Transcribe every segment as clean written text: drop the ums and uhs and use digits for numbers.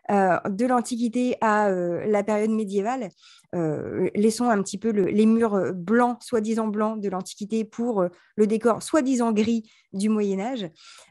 de l'Antiquité à la période médiévale. Laissons un petit peu les murs blancs, soi-disant blancs de l'Antiquité pour le décor soi-disant gris du Moyen Âge,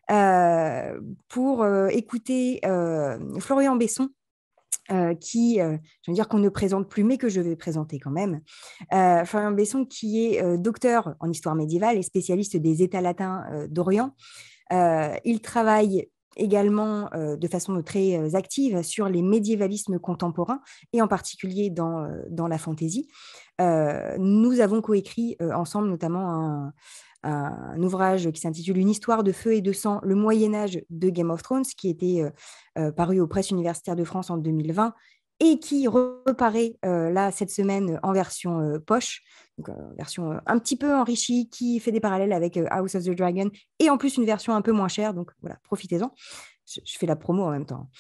pour écouter Florian Besson, je veux dire qu'on ne présente plus, mais que je vais présenter quand même. Florian Besson, qui est docteur en histoire médiévale et spécialiste des États latins d'Orient. Il travaille également de façon très active sur les médiévalismes contemporains et en particulier dans la fantaisie. Nous avons coécrit ensemble notamment un ouvrage qui s'intitule Une histoire de feu et de sang, le Moyen-Âge de Game of Thrones, qui était paru aux presses universitaires de France en 2020 et qui reparaît là cette semaine en version poche, donc version un petit peu enrichie, qui fait des parallèles avec House of the Dragon et en plus une version un peu moins chère, donc voilà, profitez-en. Je fais la promo en même temps.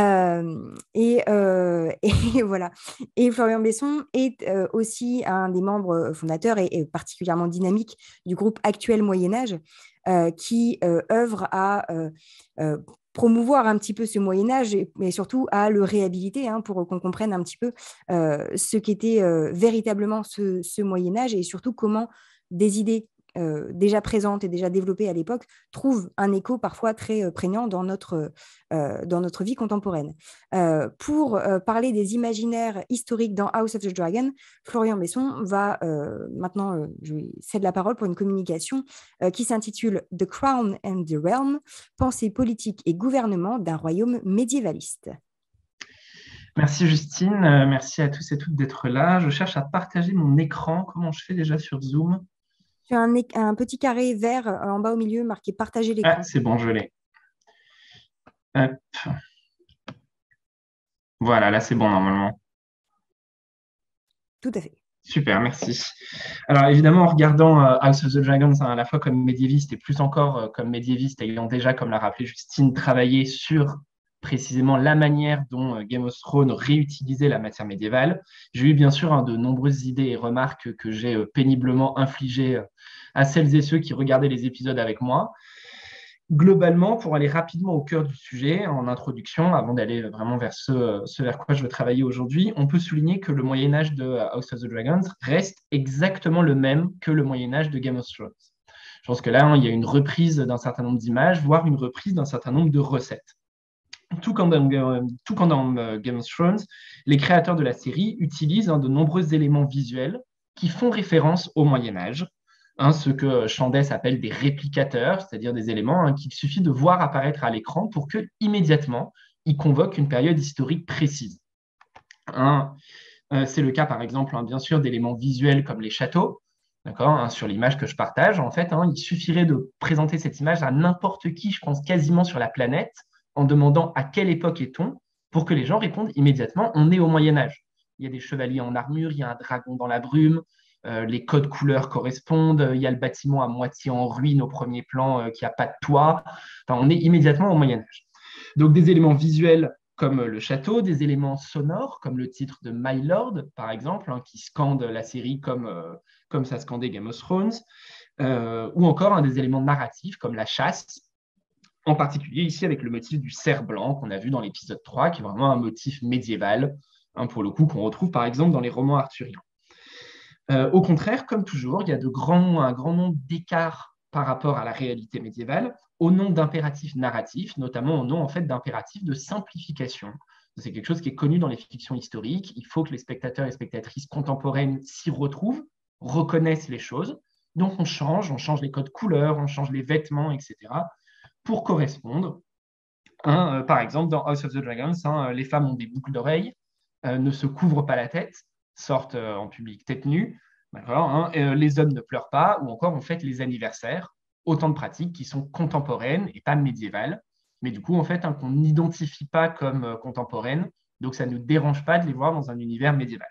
Et voilà. Et Florian Besson est aussi un des membres fondateurs et particulièrement dynamique du groupe Actuel Moyen-Âge, qui œuvre à promouvoir un petit peu ce Moyen-Âge, mais surtout à le réhabiliter, pour qu'on comprenne un petit peu ce qu'était véritablement ce Moyen-Âge et surtout comment des idées déjà présentes et déjà développées à l'époque trouvent un écho parfois très prégnant dans notre vie contemporaine. Pour parler des imaginaires historiques dans House of the Dragon, Florian Besson va maintenant, je lui cède la parole pour une communication qui s'intitule The Crown and the Realm, pensée politique et gouvernement d'un royaume médiévaliste. Merci Justine, merci à tous et toutes d'être là. Je cherche à partager mon écran. Comment je fais déjà sur Zoom? Tu as un petit carré vert en bas au milieu marqué partager Ah, l'écran. c'est bon, je l'ai. Hop. Voilà, là c'est bon normalement. Tout à fait. Super, merci. Alors évidemment, en regardant House of the Dragons à la fois comme médiéviste et plus encore comme médiéviste, ayant déjà, comme l'a rappelé Justine, travaillé sur précisément la manière dont Game of Thrones réutilisait la matière médiévale, j'ai eu bien sûr de nombreuses idées et remarques que j'ai péniblement infligées à celles et ceux qui regardaient les épisodes avec moi. Globalement, pour aller rapidement au cœur du sujet, en introduction, avant d'aller vraiment vers ce vers quoi je veux travailler aujourd'hui, on peut souligner que le Moyen-Âge de House of the Dragons reste exactement le même que le Moyen-Âge de Game of Thrones. Je pense que là, il y a une reprise d'un certain nombre d'images, voire une reprise d'un certain nombre de recettes. Tout comme dans Game of Thrones, les créateurs de la série utilisent de nombreux éléments visuels qui font référence au Moyen-Âge, ce que Chandès appelle des réplicateurs, c'est-à-dire des éléments qu'il suffit de voir apparaître à l'écran pour que immédiatement ils convoquent une période historique précise. C'est le cas, par exemple, bien sûr, d'éléments visuels comme les châteaux. D'accord, sur l'image que je partage, en fait, il suffirait de présenter cette image à n'importe qui, je pense quasiment sur la planète, en demandant à quelle époque est-on, pour que les gens répondent immédiatement, on est au Moyen-Âge. Il y a des chevaliers en armure, il y a un dragon dans la brume, les codes couleurs correspondent, il y a le bâtiment à moitié en ruine au premier plan qui n'a pas de toit. Enfin, on est immédiatement au Moyen-Âge. Donc des éléments visuels comme le château, des éléments sonores comme le titre de My Lord, par exemple, qui scande la série comme ça scandait Game of Thrones, ou encore des éléments narratifs comme la chasse, en particulier ici avec le motif du cerf blanc qu'on a vu dans l'épisode 3, qui est vraiment un motif médiéval, pour le coup, qu'on retrouve par exemple dans les romans arthuriens. Au contraire, comme toujours, il y a un grand nombre d'écarts par rapport à la réalité médiévale, au nom d'impératifs narratifs, notamment au nom en fait d'impératifs de simplification. C'est quelque chose qui est connu dans les fictions historiques. Il faut que les spectateurs et spectatrices contemporaines s'y retrouvent, reconnaissent les choses. Donc on change les codes couleurs, on change les vêtements, etc. pour correspondre. Par exemple, dans House of the Dragons, les femmes ont des boucles d'oreilles, ne se couvrent pas la tête, sortent en public tête nue, d'accord, les hommes ne pleurent pas, ou encore on fête les anniversaires, autant de pratiques qui sont contemporaines et pas médiévales, mais du coup en fait qu'on n'identifie pas comme contemporaines, donc ça ne nous dérange pas de les voir dans un univers médiéval.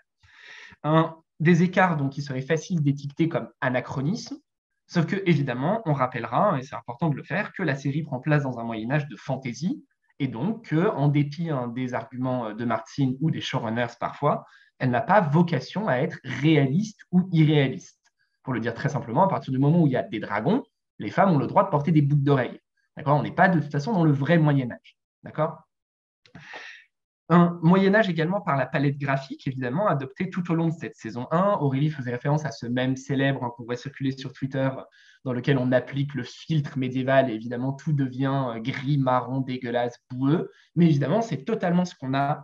Des écarts donc qui seraient faciles d'étiqueter comme anachronisme, sauf que évidemment on rappellera, et c'est important de le faire, que la série prend place dans un Moyen-Âge de fantaisie, et donc qu'en dépit des arguments de Martin ou des showrunners parfois, elle n'a pas vocation à être réaliste ou irréaliste. Pour le dire très simplement, à partir du moment où il y a des dragons, les femmes ont le droit de porter des boucles d'oreilles. D'accord, on n'est pas de toute façon dans le vrai Moyen-Âge. D'accord. Un Moyen-Âge également par la palette graphique, évidemment, adoptée tout au long de cette saison 1. Aurélie faisait référence à ce même célèbre qu'on voit circuler sur Twitter, dans lequel on applique le filtre médiéval et évidemment tout devient gris, marron, dégueulasse, boueux. Mais évidemment, c'est totalement ce qu'on a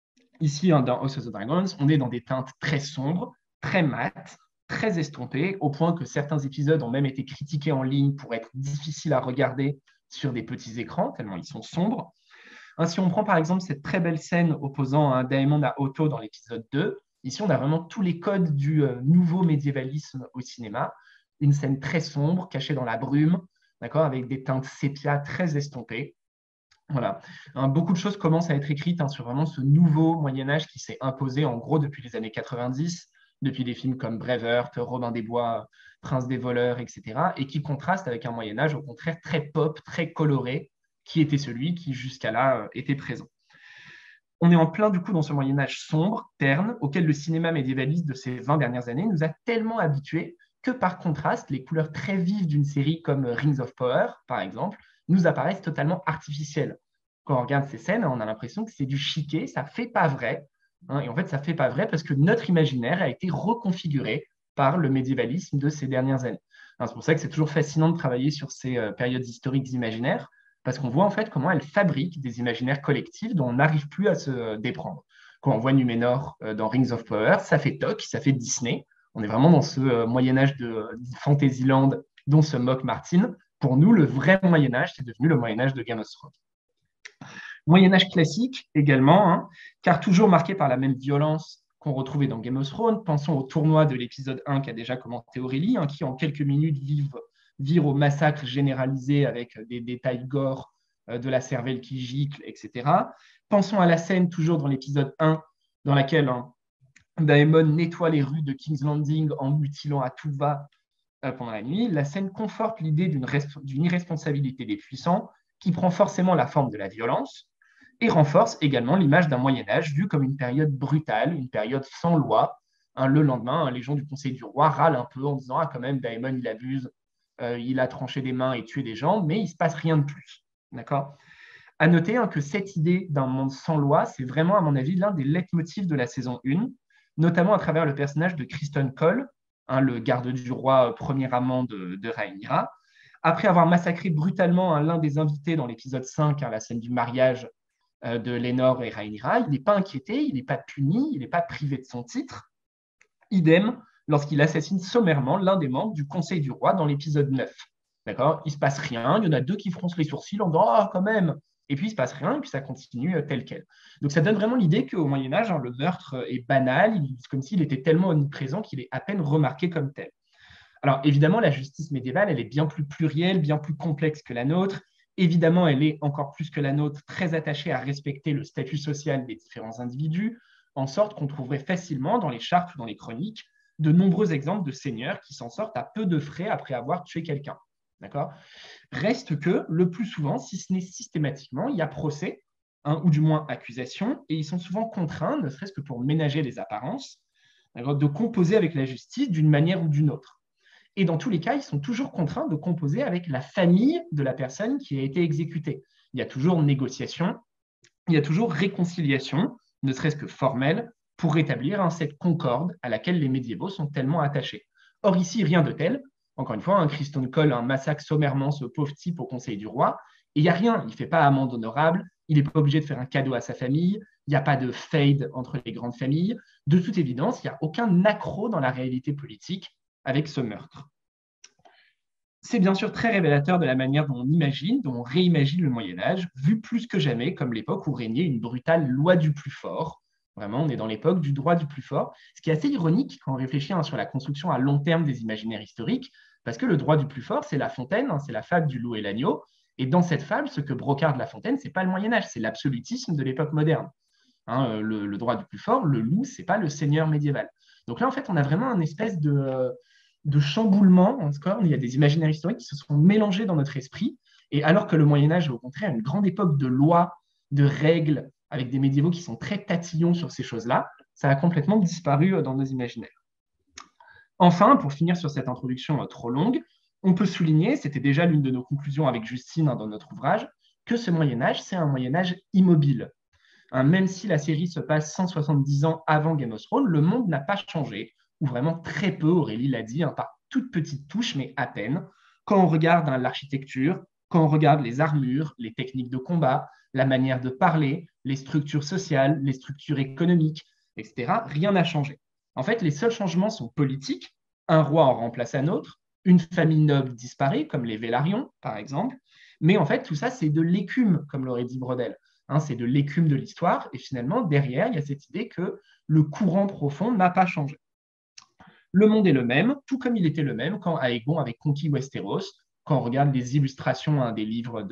ici dans House of the Dragons. On est dans des teintes très sombres, très mates, très estompées, au point que certains épisodes ont même été critiqués en ligne pour être difficiles à regarder sur des petits écrans, tellement ils sont sombres. Si on prend par exemple cette très belle scène opposant un Daemon à Otto dans l'épisode 2, ici on a vraiment tous les codes du nouveau médiévalisme au cinéma. Une scène très sombre, cachée dans la brume, d'accord, avec des teintes sépia très estompées. Voilà. Beaucoup de choses commencent à être écrites sur vraiment ce nouveau Moyen-Âge qui s'est imposé en gros depuis les années 90, depuis des films comme Braveheart, Robin des Bois, Prince des voleurs, etc. Et qui contraste avec un Moyen-Âge au contraire très pop, très coloré, qui était celui qui jusqu'à là était présent. On est en plein du coup dans ce Moyen-Âge sombre, terne, auquel le cinéma médiévaliste de ces 20 dernières années nous a tellement habitués que par contraste, les couleurs très vives d'une série comme Rings of Power, par exemple, nous apparaissent totalement artificielles. Quand on regarde ces scènes, on a l'impression que c'est du chiquet, ça ne fait pas vrai. Et en fait, ça ne fait pas vrai parce que notre imaginaire a été reconfiguré par le médiévalisme de ces dernières années. C'est pour ça que c'est toujours fascinant de travailler sur ces périodes historiques imaginaires, parce qu'on voit en fait comment elles fabriquent des imaginaires collectifs dont on n'arrive plus à se déprendre. Quand on voit Numénor dans Rings of Power, ça fait toc, ça fait Disney. On est vraiment dans ce Moyen-Âge de Fantasyland dont se moque Martin. Pour nous, le vrai Moyen-Âge, c'est devenu le Moyen-Âge de Game of Thrones. Moyen-Âge classique également, car toujours marqué par la même violence qu'on retrouvait dans Game of Thrones. Pensons au tournoi de l'épisode 1 qu'a déjà commenté Aurélie, qui en quelques minutes vire au massacre généralisé avec des détails gore, de la cervelle qui gicle, etc. Pensons à la scène toujours dans l'épisode 1 dans laquelle Daemon nettoie les rues de King's Landing en mutilant à tout va pendant la nuit. La scène conforte l'idée d'une irresponsabilité des puissants qui prend forcément la forme de la violence et renforce également l'image d'un Moyen-Âge vu comme une période brutale, une période sans loi. Le lendemain, les gens du Conseil du Roi râlent un peu en disant « Ah, quand même, Daemon, il abuse, il a tranché des mains et tué des gens, mais il ne se passe rien de plus. » D'accord ? À noter que cette idée d'un monde sans loi, c'est vraiment, à mon avis, l'un des leitmotifs de la saison 1, notamment à travers le personnage de Criston Cole, le garde du roi, premier amant de Rhaenyra. Après avoir massacré brutalement l'un des invités dans l'épisode 5, la scène du mariage de Lénore et Rhaenyra, il n'est pas inquiété, il n'est pas puni, il n'est pas privé de son titre. Idem lorsqu'il assassine sommairement l'un des membres du Conseil du Roi dans l'épisode 9. D'accord ? Il ne se passe rien, il y en a deux qui froncent les sourcils en disant « Ah, quand même !» Et puis il ne se passe rien, et puis ça continue tel quel. Donc ça donne vraiment l'idée qu'au Moyen-Âge, le meurtre est banal, c'est comme s'il était tellement omniprésent qu'il est à peine remarqué comme tel. Alors évidemment, la justice médiévale, elle est bien plus plurielle, bien plus complexe que la nôtre. Évidemment, elle est encore plus que la nôtre très attachée à respecter le statut social des différents individus, en sorte qu'on trouverait facilement dans les chartes ou dans les chroniques de nombreux exemples de seigneurs qui s'en sortent à peu de frais après avoir tué quelqu'un. D'accord ? Reste que, le plus souvent, si ce n'est systématiquement, il y a procès, ou du moins accusation, et ils sont souvent contraints, ne serait-ce que pour ménager les apparences, de composer avec la justice d'une manière ou d'une autre. Et dans tous les cas, ils sont toujours contraints de composer avec la famille de la personne qui a été exécutée. Il y a toujours négociation, il y a toujours réconciliation, ne serait-ce que formelle, pour rétablir cette concorde à laquelle les médiévaux sont tellement attachés. Or ici, rien de tel. Encore une fois, Criston Cole massacre sommairement ce pauvre type au Conseil du Roi, et il n'y a rien, il ne fait pas amende honorable, il n'est pas obligé de faire un cadeau à sa famille, il n'y a pas de fade entre les grandes familles. De toute évidence, il n'y a aucun accroc dans la réalité politique avec ce meurtre. C'est bien sûr très révélateur de la manière dont on imagine, dont on réimagine le Moyen-Âge, vu plus que jamais comme l'époque où régnait une brutale loi du plus fort. Vraiment, on est dans l'époque du droit du plus fort, ce qui est assez ironique quand on réfléchit sur la construction à long terme des imaginaires historiques, parce que le droit du plus fort, c'est La Fontaine, c'est la fable du loup et l'agneau, et dans cette fable, ce que brocarde La Fontaine, ce n'est pas le Moyen-Âge, c'est l'absolutisme de l'époque moderne. Le droit du plus fort, le loup, ce n'est pas le seigneur médiéval. Donc là, en fait, on a vraiment une espèce de chamboulement. Il y a des imaginaires historiques qui se sont mélangés dans notre esprit. Et alors que le Moyen-Âge est au contraire une grande époque de lois, de règles, avec des médiévaux qui sont très tatillons sur ces choses-là, ça a complètement disparu dans nos imaginaires. Enfin, pour finir sur cette introduction trop longue, on peut souligner, c'était déjà l'une de nos conclusions avec Justine dans notre ouvrage, que ce Moyen-Âge, c'est un Moyen-Âge immobile. Même si la série se passe 170 ans avant Game of Thrones, le monde n'a pas changé, ou vraiment très peu, Aurélie l'a dit, par toutes petites touches, mais à peine. Quand on regarde l'architecture, quand on regarde les armures, les techniques de combat, la manière de parler, les structures sociales, les structures économiques, etc., rien n'a changé. En fait, les seuls changements sont politiques. Un roi en remplace un autre, une famille noble disparaît, comme les Vélarions, par exemple. Mais en fait, tout ça, c'est de l'écume, comme l'aurait dit Brodel. C'est de l'écume de l'histoire. Et finalement, derrière, il y a cette idée que le courant profond n'a pas changé. Le monde est le même, tout comme il était le même quand Aegon avait conquis Westeros. Quand on regarde les illustrations des livres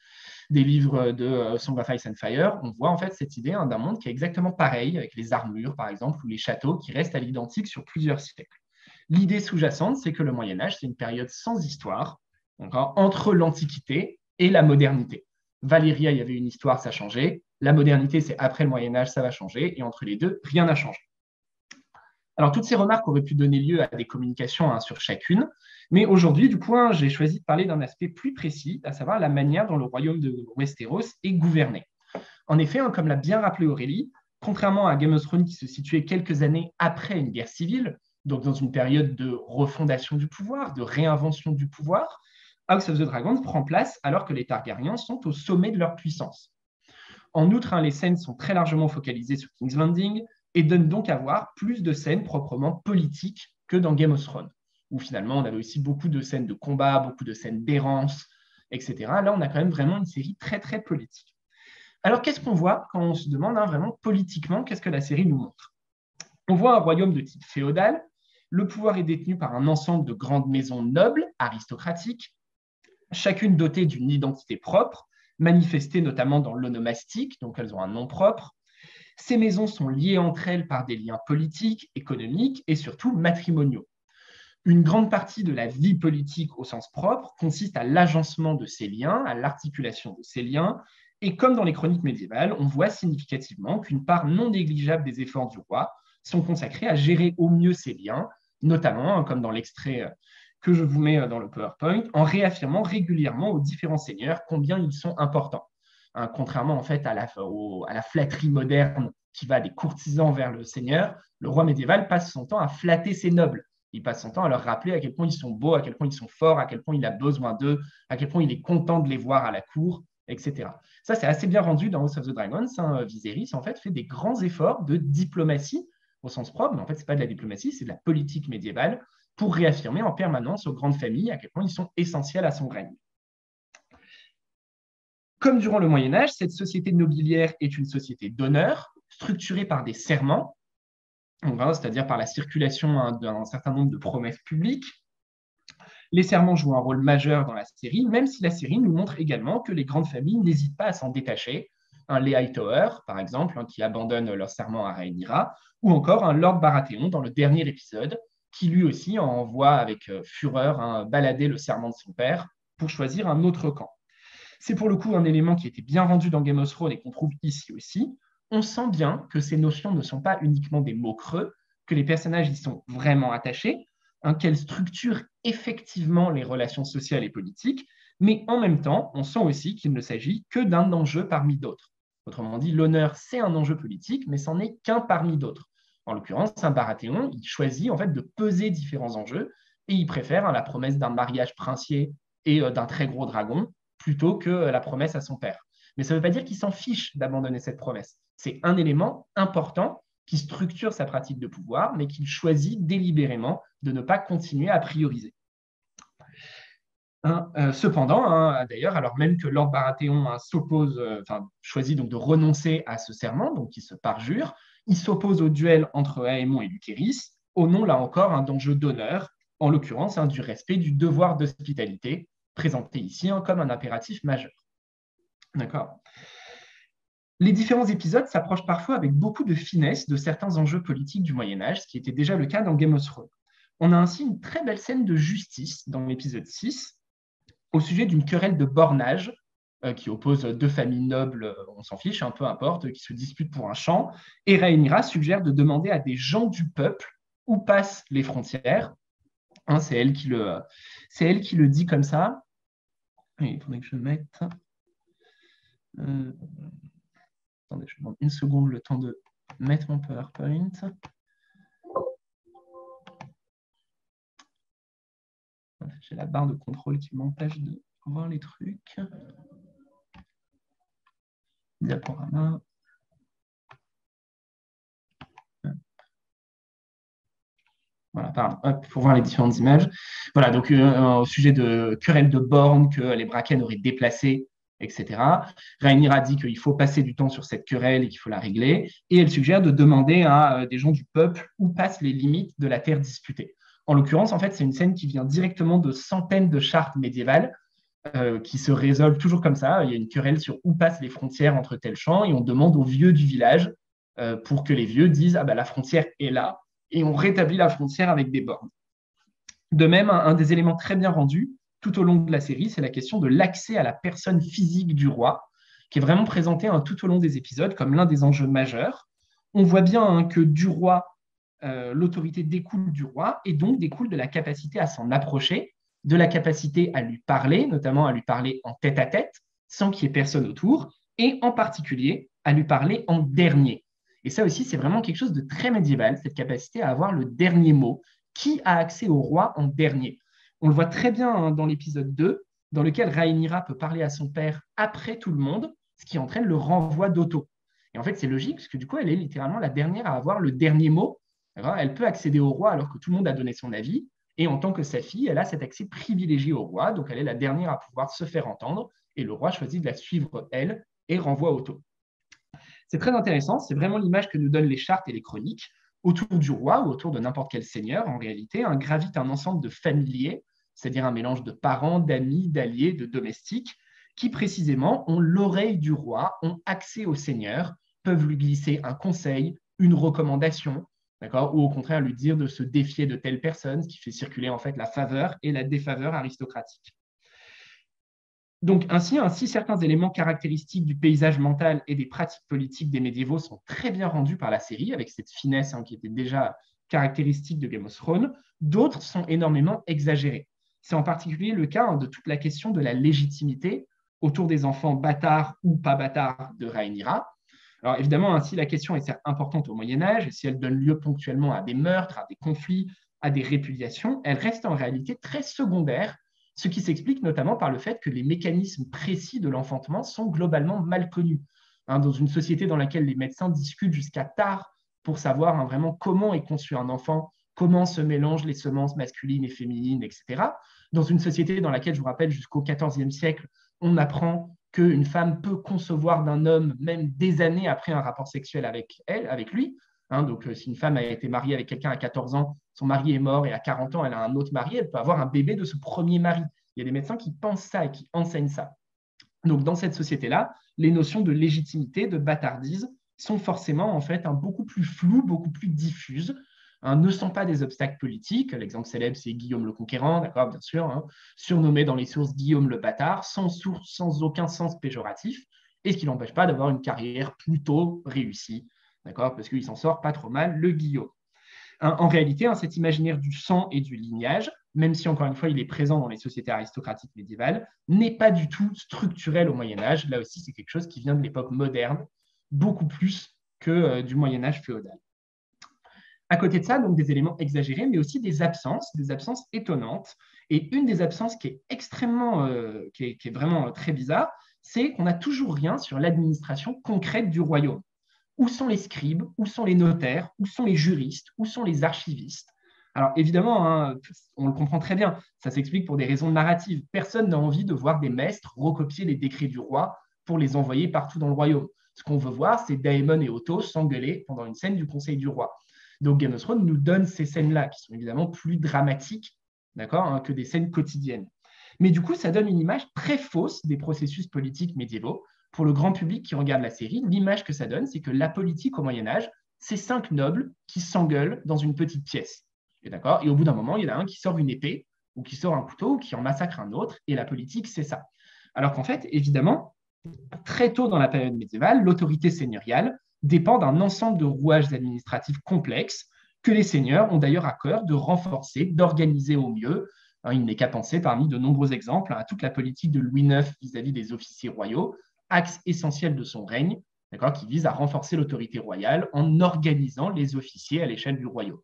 de Song of Ice and Fire, on voit en fait cette idée d'un monde qui est exactement pareil, avec les armures, par exemple, ou les châteaux qui restent à l'identique sur plusieurs siècles. L'idée sous-jacente, c'est que le Moyen-Âge, c'est une période sans histoire, entre l'Antiquité et la modernité. Valéria, il y avait une histoire, ça a changé. La modernité, c'est après le Moyen-Âge, ça va changer. Et entre les deux, rien n'a changé. Alors, toutes ces remarques auraient pu donner lieu à des communications sur chacune. Mais aujourd'hui, du coup, j'ai choisi de parler d'un aspect plus précis, à savoir la manière dont le royaume de Westeros est gouverné. En effet, comme l'a bien rappelé Aurélie, contrairement à Game of Thrones qui se situait quelques années après une guerre civile, donc dans une période de refondation du pouvoir, de réinvention du pouvoir, House of the Dragon prend place alors que les Targaryens sont au sommet de leur puissance. En outre, les scènes sont très largement focalisées sur King's Landing et donnent donc à voir plus de scènes proprement politiques que dans Game of Thrones, où finalement on avait aussi beaucoup de scènes de combat, beaucoup de scènes d'errance, etc. Là, on a quand même vraiment une série très, très politique. Alors, qu'est-ce qu'on voit quand on se demande vraiment politiquement qu'est-ce que la série nous montre? On voit un royaume de type féodal. Le pouvoir est détenu par un ensemble de grandes maisons nobles, aristocratiques, chacune dotée d'une identité propre, manifestée notamment dans l'onomastique, donc elles ont un nom propre. Ces maisons sont liées entre elles par des liens politiques, économiques et surtout matrimoniaux. Une grande partie de la vie politique au sens propre consiste à l'agencement de ces liens, à l'articulation de ces liens, et comme dans les chroniques médiévales, on voit significativement qu'une part non négligeable des efforts du roi sont consacrés à gérer au mieux ces liens, notamment, comme dans l'extrait que je vous mets dans le PowerPoint, en réaffirmant régulièrement aux différents seigneurs combien ils sont importants. Contrairement en fait à la flatterie moderne qui va des courtisans vers le seigneur, le roi médiéval passe son temps à flatter ses nobles. Il passe son temps à leur rappeler à quel point ils sont beaux, à quel point ils sont forts, à quel point il a besoin d'eux, à quel point il est content de les voir à la cour, etc. Ça, c'est assez bien rendu dans House of the Dragons. Viserys, en fait, fait des grands efforts de diplomatie au sens propre, mais en fait, ce n'est pas de la diplomatie, c'est de la politique médiévale pour réaffirmer en permanence aux grandes familles à quel point ils sont essentiels à son règne. Comme durant le Moyen-Âge, cette société nobiliaire est une société d'honneur, structurée par des serments, c'est-à-dire par la circulation d'un certain nombre de promesses publiques. Les serments jouent un rôle majeur dans la série, même si la série nous montre également que les grandes familles n'hésitent pas à s'en détacher. Les Hightower, par exemple, qui abandonnent leur serment à Rhaenyra, ou encore Lord Baratheon dans le dernier épisode, qui lui aussi envoie avec fureur balader le serment de son père pour choisir un autre camp. C'est pour le coup un élément qui était bien rendu dans Game of Thrones et qu'on trouve ici aussi. On sent bien que ces notions ne sont pas uniquement des mots creux, que les personnages y sont vraiment attachés, qu'elles structurent effectivement les relations sociales et politiques, mais en même temps, on sent aussi qu'il ne s'agit que d'un enjeu parmi d'autres. Autrement dit, l'honneur, c'est un enjeu politique, mais c'en est qu'un parmi d'autres. En l'occurrence, Baratheon, il choisit en fait de peser différents enjeux et il préfère la promesse d'un mariage princier et d'un très gros dragon plutôt que la promesse à son père. Mais ça ne veut pas dire qu'il s'en fiche d'abandonner cette promesse. C'est un élément important qui structure sa pratique de pouvoir, mais qu'il choisit délibérément de ne pas continuer à prioriser. Cependant, d'ailleurs, alors même que Lord Baratheon choisit donc de renoncer à ce serment, donc il se parjure, il s'oppose au duel entre Aemon et Lucerys, au nom, là encore, d'enjeu d'honneur, en l'occurrence du respect du devoir d'hospitalité, présenté ici comme un impératif majeur. D'accord. Les différents épisodes s'approchent parfois avec beaucoup de finesse de certains enjeux politiques du Moyen-Âge, ce qui était déjà le cas dans Game of Thrones. On a ainsi une très belle scène de justice dans l'épisode 6, au sujet d'une querelle de bornage qui oppose deux familles nobles, on s'en fiche, peu importe, qui se disputent pour un champ. Et Rhaenyra suggère de demander à des gens du peuple où passent les frontières. C'est elle qui le dit comme ça. Il faudrait que je mette... Attendez, je vous demande une seconde le temps de mettre mon PowerPoint. J'ai la barre de contrôle qui m'empêche de voir les trucs. Diaporama. Voilà, pardon, hop, pour voir les différentes images. Voilà, donc au sujet de querelle de bornes que les Bracken auraient déplacées, etc. Rhaenyra dit qu'il faut passer du temps sur cette querelle et qu'il faut la régler. Et elle suggère de demander à des gens du peuple où passent les limites de la terre disputée. En l'occurrence, en fait, c'est une scène qui vient directement de centaines de chartes médiévales qui se résolvent toujours comme ça. Il y a une querelle sur où passent les frontières entre tels champs et on demande aux vieux du village pour que les vieux disent ah ben, la frontière est là et on rétablit la frontière avec des bornes. De même, un des éléments très bien rendus tout au long de la série, c'est la question de l'accès à la personne physique du roi, qui est vraiment présenté tout au long des épisodes comme l'un des enjeux majeurs. On voit bien que du roi, l'autorité découle du roi et donc découle de la capacité à s'en approcher, de la capacité à lui parler, notamment à lui parler en tête-à-tête, sans qu'il y ait personne autour, et en particulier à lui parler en dernier. Et ça aussi, c'est vraiment quelque chose de très médiéval, cette capacité à avoir le dernier mot. Qui a accès au roi en dernier? On le voit très bien dans l'épisode 2, dans lequel Rhaenyra peut parler à son père après tout le monde, ce qui entraîne le renvoi d'Otto. Et en fait, c'est logique, parce que du coup, elle est littéralement la dernière à avoir le dernier mot. Elle peut accéder au roi alors que tout le monde a donné son avis. Et en tant que sa fille, elle a cet accès privilégié au roi, donc elle est la dernière à pouvoir se faire entendre. Et le roi choisit de la suivre, elle, et renvoie Otto. C'est très intéressant, c'est vraiment l'image que nous donnent les chartes et les chroniques. Autour du roi ou autour de n'importe quel seigneur, en réalité, gravite un ensemble de familiers, c'est-à-dire un mélange de parents, d'amis, d'alliés, de domestiques, qui précisément ont l'oreille du roi, ont accès au seigneur, peuvent lui glisser un conseil, une recommandation, d'accord, ou au contraire lui dire de se défier de telle personne, ce qui fait circuler en fait la faveur et la défaveur aristocratique. Donc ainsi, certains éléments caractéristiques du paysage mental et des pratiques politiques des médiévaux sont très bien rendus par la série, avec cette finesse qui était déjà caractéristique de Game of Thrones. D'autres sont énormément exagérés. C'est en particulier le cas de toute la question de la légitimité autour des enfants bâtards ou pas bâtards de Rhaenyra. Alors évidemment, ainsi la question est importante au Moyen-Âge, et si elle donne lieu ponctuellement à des meurtres, à des conflits, à des répudiations, elle reste en réalité très secondaire, ce qui s'explique notamment par le fait que les mécanismes précis de l'enfantement sont globalement mal connus. Dans une société dans laquelle les médecins discutent jusqu'à tard pour savoir vraiment comment est conçu un enfant, comment se mélangent les semences masculines et féminines, etc. Dans une société dans laquelle, je vous rappelle, jusqu'au XIVe siècle, on apprend qu'une femme peut concevoir d'un homme même des années après un rapport sexuel avec lui. Donc, si une femme a été mariée avec quelqu'un à 14 ans, son mari est mort et à 40 ans, elle a un autre mari, elle peut avoir un bébé de ce premier mari. Il y a des médecins qui pensent ça et qui enseignent ça. Donc, dans cette société-là, les notions de légitimité, de bâtardise sont forcément en fait beaucoup plus floues, beaucoup plus diffuses, ne sont pas des obstacles politiques. L'exemple célèbre, c'est Guillaume le Conquérant, d'accord, bien sûr, surnommé dans les sources Guillaume le Bâtard, sans aucun sens péjoratif, et ce qui n'empêche pas d'avoir une carrière plutôt réussie, d'accord, parce qu'il s'en sort pas trop mal, le Guillaume. En réalité, cet imaginaire du sang et du lignage, même si encore une fois il est présent dans les sociétés aristocratiques médiévales, n'est pas du tout structurel au Moyen-Âge. Là aussi, c'est quelque chose qui vient de l'époque moderne, beaucoup plus que du Moyen-Âge féodal. À côté de ça, donc des éléments exagérés, mais aussi des absences étonnantes. Et une des absences qui est extrêmement, qui est vraiment très bizarre, c'est qu'on n'a toujours rien sur l'administration concrète du royaume. Où sont les scribes? Où sont les notaires? Où sont les juristes? Où sont les archivistes? Alors évidemment, on le comprend très bien, ça s'explique pour des raisons narratives. Personne n'a envie de voir des maîtres recopier les décrets du roi pour les envoyer partout dans le royaume. Ce qu'on veut voir, c'est Daemon et Otto s'engueuler pendant une scène du Conseil du roi. Donc Game of Thrones nous donne ces scènes-là, qui sont évidemment plus dramatiques, d'accord, que des scènes quotidiennes. Mais du coup, ça donne une image très fausse des processus politiques médiévaux. Pour le grand public qui regarde la série, l'image que ça donne, c'est que la politique au Moyen-Âge, c'est 5 nobles qui s'engueulent dans une petite pièce. Et au bout d'un moment, il y en a un qui sort une épée, ou qui sort un couteau, ou qui en massacre un autre, et la politique, c'est ça. Alors qu'en fait, évidemment, très tôt dans la période médiévale, l'autorité seigneuriale dépend d'un ensemble de rouages administratifs complexes que les seigneurs ont d'ailleurs à cœur de renforcer, d'organiser au mieux. Il n'est qu'à penser, parmi de nombreux exemples, à toute la politique de Louis IX vis-à-vis des officiers royaux, axe essentiel de son règne, d'accord, qui vise à renforcer l'autorité royale en organisant les officiers à l'échelle du royaume.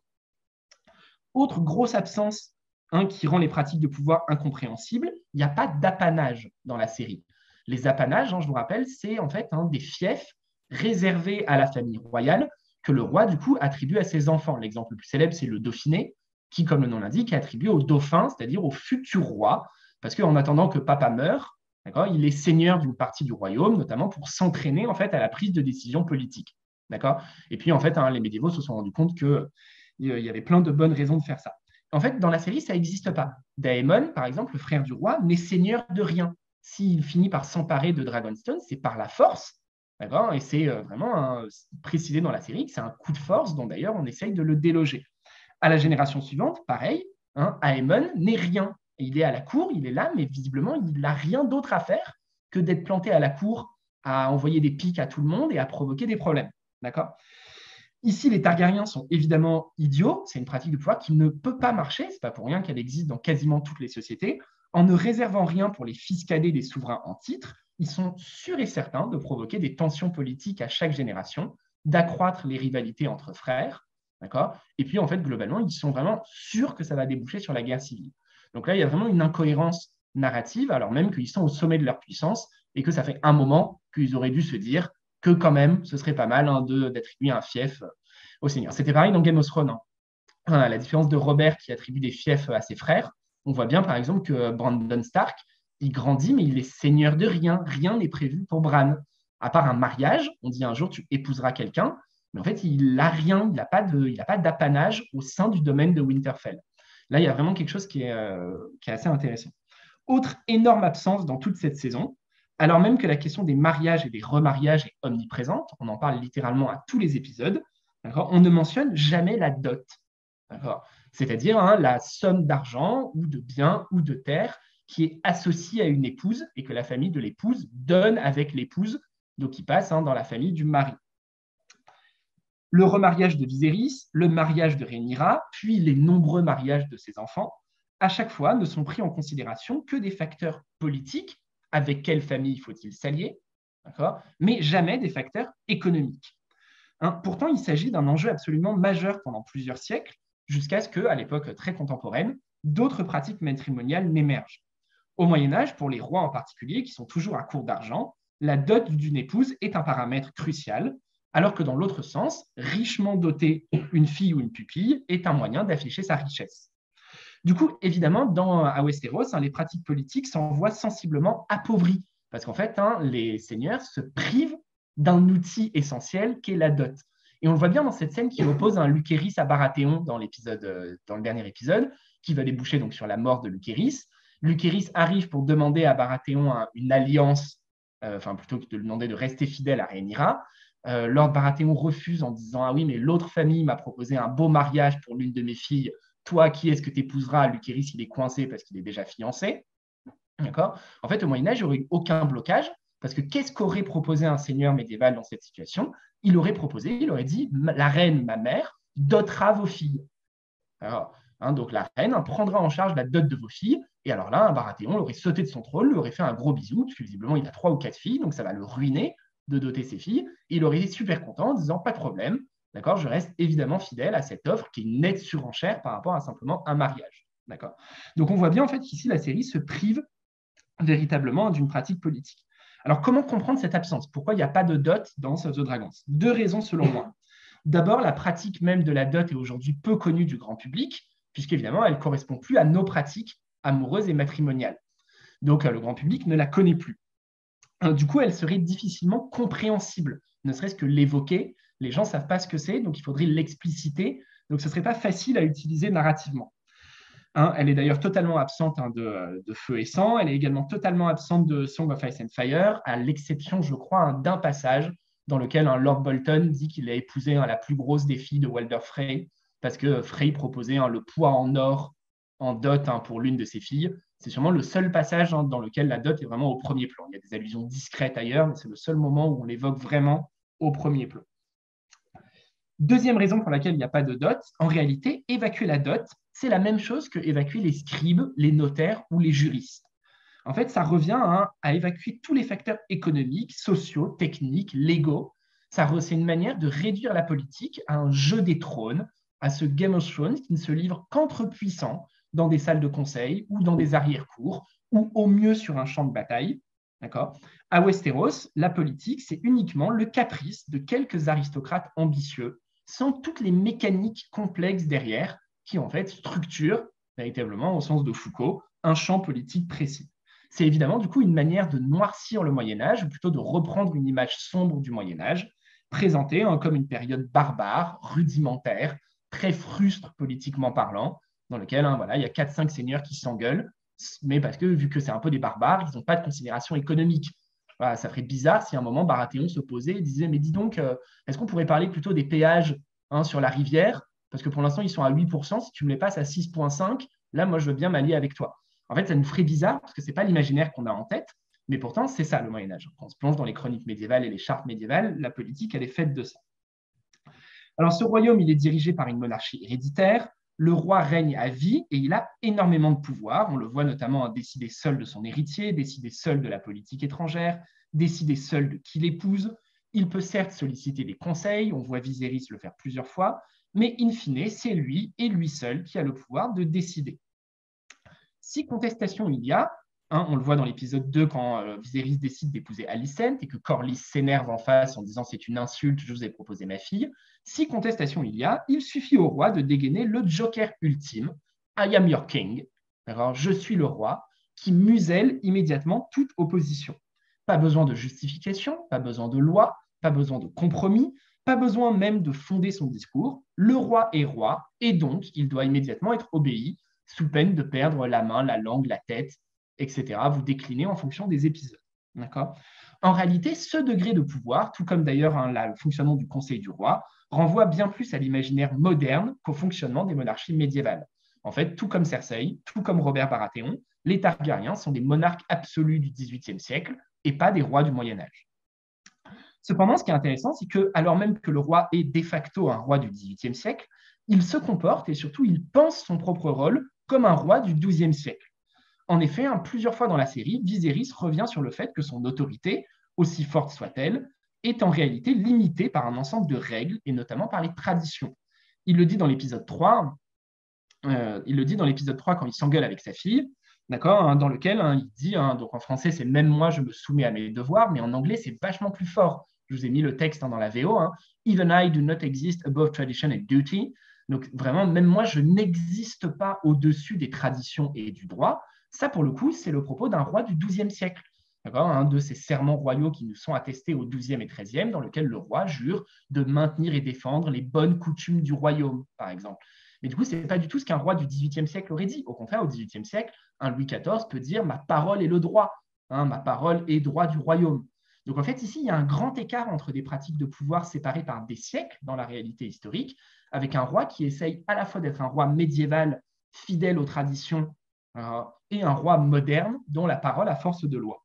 Autre grosse absence qui rend les pratiques de pouvoir incompréhensibles, il n'y a pas d'apanage dans la série. Les apanages, je vous rappelle, c'est en fait des fiefs réservés à la famille royale que le roi, du coup, attribue à ses enfants. L'exemple le plus célèbre, c'est le Dauphiné, qui, comme le nom l'indique, est attribué au dauphin, c'est-à-dire au futur roi, parce qu'en attendant que papa meure, d'accord, il est seigneur d'une partie du royaume, notamment pour s'entraîner en fait à la prise de décisions politiques. D'accord. Et puis, en fait, les médiévaux se sont rendus compte qu'il y avait plein de bonnes raisons de faire ça. En fait, dans la série, ça n'existe pas. Daemon, par exemple, le frère du roi, n'est seigneur de rien. S'il finit par s'emparer de Dragonstone, c'est par la force. D'accord. Et c'est vraiment précisé dans la série que c'est un coup de force dont d'ailleurs on essaye de le déloger. À la génération suivante, pareil, Aemon n'est rien. Il est à la cour, il est là, mais visiblement, il n'a rien d'autre à faire que d'être planté à la cour, à envoyer des piques à tout le monde et à provoquer des problèmes. D'accord. Ici, les Targaryens sont évidemment idiots. C'est une pratique de pouvoir qui ne peut pas marcher. Ce n'est pas pour rien qu'elle existe dans quasiment toutes les sociétés. En ne réservant rien pour les fils cadets des souverains en titre, ils sont sûrs et certains de provoquer des tensions politiques à chaque génération, d'accroître les rivalités entre frères. D'accord. Et puis, en fait, globalement, ils sont vraiment sûrs que ça va déboucher sur la guerre civile. Donc là, il y a vraiment une incohérence narrative, alors même qu'ils sont au sommet de leur puissance et que ça fait un moment qu'ils auraient dû se dire que quand même, ce serait pas mal d'attribuer un fief au seigneur. C'était pareil dans Game of Thrones. À la différence de Robert qui attribue des fiefs à ses frères, on voit bien par exemple que Brandon Stark, il grandit, mais il est seigneur de rien. Rien n'est prévu pour Bran. À part un mariage, on dit un jour tu épouseras quelqu'un, mais en fait, il n'a rien, il n'a pas d'apanage au sein du domaine de Winterfell. Là, il y a vraiment quelque chose qui est assez intéressant. Autre énorme absence dans toute cette saison, alors même que la question des mariages et des remariages est omniprésente, on en parle littéralement à tous les épisodes, on ne mentionne jamais la dot. C'est-à-dire la somme d'argent ou de biens ou de terres qui est associée à une épouse et que la famille de l'épouse donne avec l'épouse, donc qui passe dans la famille du mari. Le remariage de Viserys, le mariage de Rhaenyra, puis les nombreux mariages de ses enfants, à chaque fois ne sont pris en considération que des facteurs politiques, avec quelle famille faut-il s'allier, mais jamais des facteurs économiques. Pourtant, il s'agit d'un enjeu absolument majeur pendant plusieurs siècles, jusqu'à ce qu'à l'époque très contemporaine, d'autres pratiques matrimoniales n'émergent. Au Moyen-Âge, pour les rois en particulier, qui sont toujours à court d'argent, la dot d'une épouse est un paramètre crucial, alors que dans l'autre sens, richement doter une fille ou une pupille est un moyen d'afficher sa richesse. Du coup, évidemment, à Westeros, les pratiques politiques s'en voient sensiblement appauvries, parce qu'en fait, les seigneurs se privent d'un outil essentiel qu'est la dot. Et on le voit bien dans cette scène qui oppose un Lucerys à Baratheon dans le dernier épisode, qui va déboucher donc sur la mort de Lucerys. Lucerys arrive pour demander à Baratheon une alliance, plutôt que de lui demander de rester fidèle à Rhaenyra. Lord Baratheon refuse en disant « Ah oui, mais l'autre famille m'a proposé un beau mariage pour l'une de mes filles. Toi, qui est-ce que tu épouseras ?» Lucerys, il est coincé parce qu'il est déjà fiancé. D'accord. En fait, au Moyen-Âge, il n'y aurait eu aucun blocage, parce que qu'est-ce qu'aurait proposé un seigneur médiéval dans cette situation? Il aurait dit « La reine, ma mère, dotera vos filles. » Alors, donc la reine prendra en charge la dot de vos filles, et alors là, un Baratheon aurait sauté de son trône, lui aurait fait un gros bisou, parce que visiblement, il a 3 ou 4 filles, donc ça va le ruiner de doter ses filles, et il aurait été super content en disant « Pas de problème, d'accord, je reste évidemment fidèle à cette offre qui est une nette surenchère par rapport à simplement un mariage. » D'accord. Donc on voit bien en fait qu'ici, la série se prive véritablement d'une pratique politique. Alors, comment comprendre cette absence? Pourquoi il n'y a pas de dot dans House of the Dragons? 2 raisons selon moi. D'abord, la pratique même de la dot est aujourd'hui peu connue du grand public, puisqu'évidemment, elle ne correspond plus à nos pratiques amoureuses et matrimoniales. Donc, le grand public ne la connaît plus. Du coup, elle serait difficilement compréhensible, ne serait-ce que l'évoquer. Les gens ne savent pas ce que c'est, donc il faudrait l'expliciter. Donc, ce ne serait pas facile à utiliser narrativement. Elle est d'ailleurs totalement absente de Feu et Sang. Elle est également totalement absente de Song of Ice and Fire, à l'exception, je crois, d'un passage dans lequel Lord Bolton dit qu'il a épousé la plus grosse des filles de Walder Frey, parce que Frey proposait le poids en or en dot pour l'une de ses filles. C'est sûrement le seul passage dans lequel la dot est vraiment au premier plan. Il y a des allusions discrètes ailleurs, mais c'est le seul moment où on l'évoque vraiment au premier plan. Deuxième raison pour laquelle il n'y a pas de dot, en réalité, évacuer la dot, c'est la même chose que évacuer les scribes, les notaires ou les juristes. En fait, ça revient à évacuer tous les facteurs économiques, sociaux, techniques, légaux C'est une manière de réduire la politique à un jeu des trônes, à ce Game of Thrones qui ne se livre qu'entre puissants dans des salles de conseil ou dans des arrière-cours ou au mieux sur un champ de bataille. D'accord ? À Westeros, la politique, c'est uniquement le caprice de quelques aristocrates ambitieux, sans toutes les mécaniques complexes derrière qui, en fait, structurent véritablement, au sens de Foucault, un champ politique précis. C'est évidemment, du coup, une manière de noircir le Moyen-Âge, ou plutôt de reprendre une image sombre du Moyen-Âge, présentée comme une période barbare, rudimentaire, très frustre politiquement parlant, dans lequel voilà, il y a 4-5 seigneurs qui s'engueulent, mais parce que vu que c'est un peu des barbares, ils n'ont pas de considération économique. Voilà, ça ferait bizarre si à un moment Baratheon se posait et disait mais dis donc, est-ce qu'on pourrait parler plutôt des péages sur la rivière? Parce que pour l'instant, ils sont à 8%, si tu me les passes à 6,5, là, moi, je veux bien m'allier avec toi. En fait, ça nous ferait bizarre parce que ce n'est pas l'imaginaire qu'on a en tête, mais pourtant, c'est ça le Moyen-Âge. Quand on se plonge dans les chroniques médiévales et les chartes médiévales, la politique, elle est faite de ça. Alors, ce royaume, il est dirigé par une monarchie héréditaire. Le roi règne à vie et il a énormément de pouvoir. On le voit notamment à décider seul de son héritier, décider seul de la politique étrangère, décider seul de qui l'épouse. Il peut certes solliciter des conseils, on voit Viserys le faire plusieurs fois, mais in fine, c'est lui et lui seul qui a le pouvoir de décider. Si contestation il y a, on le voit dans l'épisode 2 quand Viserys décide d'épouser Alicent et que Corlys s'énerve en face en disant c'est une insulte, je vous ai proposé ma fille. Si contestation il y a, il suffit au roi de dégainer le joker ultime, I am your king, alors je suis le roi, qui muselle immédiatement toute opposition. Pas besoin de justification, pas besoin de loi, pas besoin de compromis, pas besoin même de fonder son discours. Le roi est roi et donc il doit immédiatement être obéi sous peine de perdre la main, la langue, la tête, etc. Vous déclinez en fonction des épisodes. D'accord ? En réalité, ce degré de pouvoir, tout comme d'ailleurs le fonctionnement du Conseil du roi, renvoie bien plus à l'imaginaire moderne qu'au fonctionnement des monarchies médiévales. En fait, tout comme Cersei, tout comme Robert Baratheon, les Targaryens sont des monarques absolus du XVIIIe siècle et pas des rois du Moyen-Âge. Cependant, ce qui est intéressant, c'est que, alors même que le roi est de facto un roi du XVIIIe siècle, il se comporte et surtout il pense son propre rôle comme un roi du XIIe siècle. En effet, plusieurs fois dans la série, Viserys revient sur le fait que son autorité, aussi forte soit-elle, est en réalité limitée par un ensemble de règles et notamment par les traditions. Il le dit dans l'épisode 3, quand il s'engueule avec sa fille, d'accord, dans lequel il dit, donc en français c'est même moi je me soumets à mes devoirs, mais en anglais c'est vachement plus fort. Je vous ai mis le texte dans la VO, Even I do not exist above tradition and duty. Donc vraiment, même moi je n'existe pas au-dessus des traditions et du droit. Ça pour le coup, c'est le propos d'un roi du XIIe siècle. Un de ces serments royaux qui nous sont attestés au XIIe et XIIIe, dans lequel le roi jure de maintenir et défendre les bonnes coutumes du royaume, par exemple. Mais du coup, ce n'est pas du tout ce qu'un roi du XVIIIe siècle aurait dit. Au contraire, au XVIIIe siècle, un Louis XIV peut dire « ma parole est le droit ma parole est droit du royaume ». Donc en fait, ici, il y a un grand écart entre des pratiques de pouvoir séparées par des siècles dans la réalité historique, avec un roi qui essaye à la fois d'être un roi médiéval, fidèle aux traditions, et un roi moderne dont la parole a force de loi.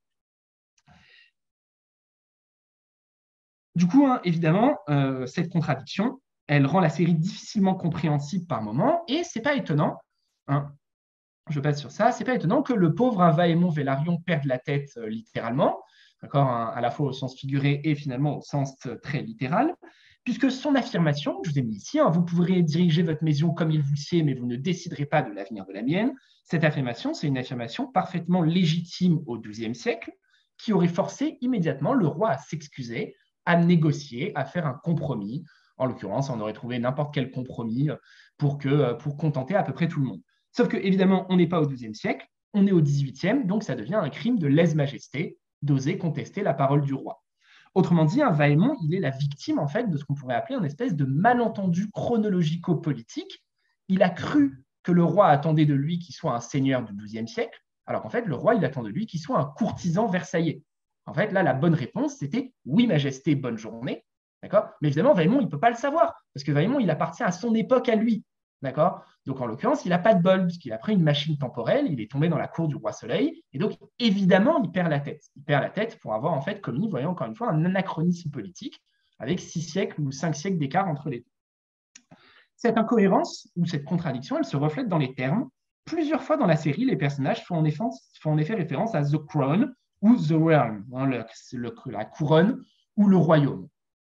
Du coup, évidemment, cette contradiction, elle rend la série difficilement compréhensible par moments, et c'est pas étonnant, je passe sur ça, c'est pas étonnant que le pauvre Vaemon Velaryon perde la tête littéralement, d'accord, à la fois au sens figuré et finalement au sens très littéral, puisque son affirmation, je vous ai mis ici, vous pourrez diriger votre maison comme il vous sied, mais vous ne déciderez pas de l'avenir de la mienne. Cette affirmation, c'est une affirmation parfaitement légitime au XIIe siècle, qui aurait forcé immédiatement le roi à s'excuser, à négocier, à faire un compromis. En l'occurrence, on aurait trouvé n'importe quel compromis pour contenter à peu près tout le monde. Sauf que, évidemment, on n'est pas au XIIe siècle, on est au XVIIIe, donc ça devient un crime de lèse-majesté d'oser contester la parole du roi. Autrement dit, Vaemon, il est la victime en fait de ce qu'on pourrait appeler une espèce de malentendu chronologico-politique. Il a cru que le roi attendait de lui qu'il soit un seigneur du XIIe siècle, alors qu'en fait, le roi, il attend de lui qu'il soit un courtisan versaillais. En fait, là, la bonne réponse, c'était « Oui, Majesté, bonne journée ». D'accord ? Mais évidemment, Vaemon, il ne peut pas le savoir, parce que Vaemon, il appartient à son époque à lui. D'accord ? Donc, en l'occurrence, il n'a pas de bol, puisqu'il a pris une machine temporelle, il est tombé dans la cour du roi Soleil, et donc, évidemment, il perd la tête. Il perd la tête pour avoir, en fait, commis, voyons encore une fois, un anachronisme politique, avec 6 siècles ou 5 siècles d'écart entre les deux. Cette incohérence, ou cette contradiction, elle se reflète dans les termes. Plusieurs fois dans la série, les personnages font en effet référence à The Crown ou The Realm, la couronne ou le royaume.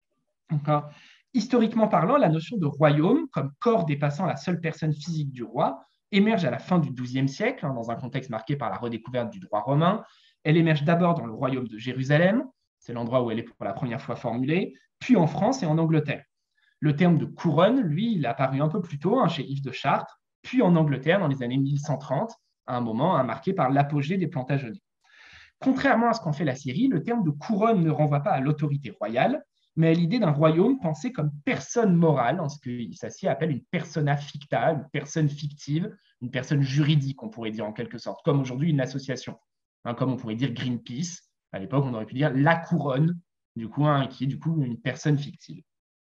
D'accord. Historiquement parlant, la notion de royaume, comme corps dépassant la seule personne physique du roi, émerge à la fin du XIIe siècle, dans un contexte marqué par la redécouverte du droit romain. Elle émerge d'abord dans le royaume de Jérusalem, c'est l'endroit où elle est pour la première fois formulée, puis en France et en Angleterre. Le terme de couronne, lui, il est apparu un peu plus tôt, chez Yves de Chartres, puis en Angleterre dans les années 1130, à un moment marqué par l'apogée des Plantagenets. Contrairement à ce qu'en fait la série, le terme de couronne ne renvoie pas à l'autorité royale, mais à l'idée d'un royaume pensé comme personne morale, en ce que Sassi appelle une persona ficta, une personne fictive, une personne juridique, on pourrait dire en quelque sorte, comme aujourd'hui une association, comme on pourrait dire Greenpeace. À l'époque, on aurait pu dire la couronne, du coup, qui est du coup une personne fictive.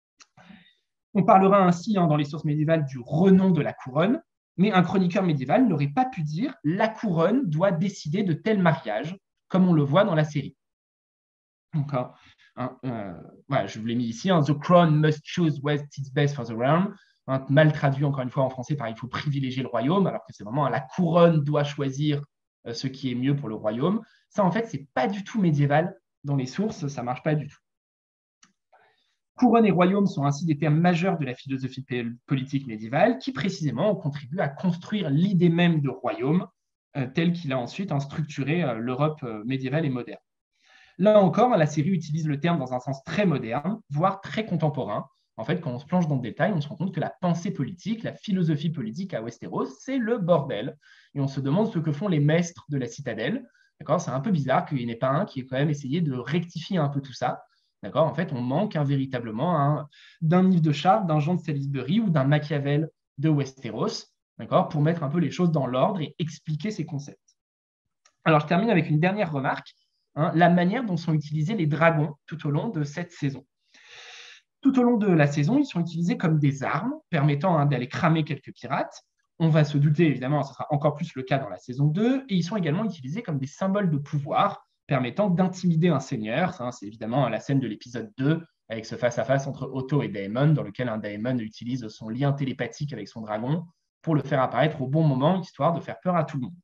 On parlera ainsi dans les sources médiévales du renom de la couronne, mais un chroniqueur médiéval n'aurait pas pu dire la couronne doit décider de tel mariage, comme on le voit dans la série. Encore. Voilà, je vous l'ai mis ici. The crown must choose what is best for the realm. Mal traduit encore une fois en français par il faut privilégier le royaume, alors que c'est vraiment la couronne doit choisir ce qui est mieux pour le royaume. Ça, en fait, c'est pas du tout médiéval dans les sources, ça marche pas du tout. Couronne et royaume sont ainsi des termes majeurs de la philosophie politique médiévale qui précisément ont contribué à construire l'idée même de royaume telle qu'il a ensuite structuré l'Europe médiévale et moderne. Là encore, la série utilise le terme dans un sens très moderne, voire très contemporain. En fait, quand on se plonge dans le détail, on se rend compte que la pensée politique, la philosophie politique à Westeros, c'est le bordel. Et on se demande ce que font les maîtres de la citadelle. D'accord, c'est un peu bizarre qu'il n'y en ait pas un qui ait quand même essayé de rectifier un peu tout ça. D'accord, en fait, on manque véritablement d'un Yves de Chartres, d'un Jean de Salisbury ou d'un Machiavel de Westeros, d'accord, pour mettre un peu les choses dans l'ordre et expliquer ces concepts. Alors, je termine avec une dernière remarque. La manière dont sont utilisés les dragons tout au long de cette saison. Tout au long de la saison, ils sont utilisés comme des armes permettant d'aller cramer quelques pirates. On va se douter, évidemment, ce sera encore plus le cas dans la saison 2, et ils sont également utilisés comme des symboles de pouvoir permettant d'intimider un seigneur. C'est évidemment la scène de l'épisode 2 avec ce face-à-face entre Otto et Daemon, dans lequel un Daemon utilise son lien télépathique avec son dragon pour le faire apparaître au bon moment, histoire de faire peur à tout le monde.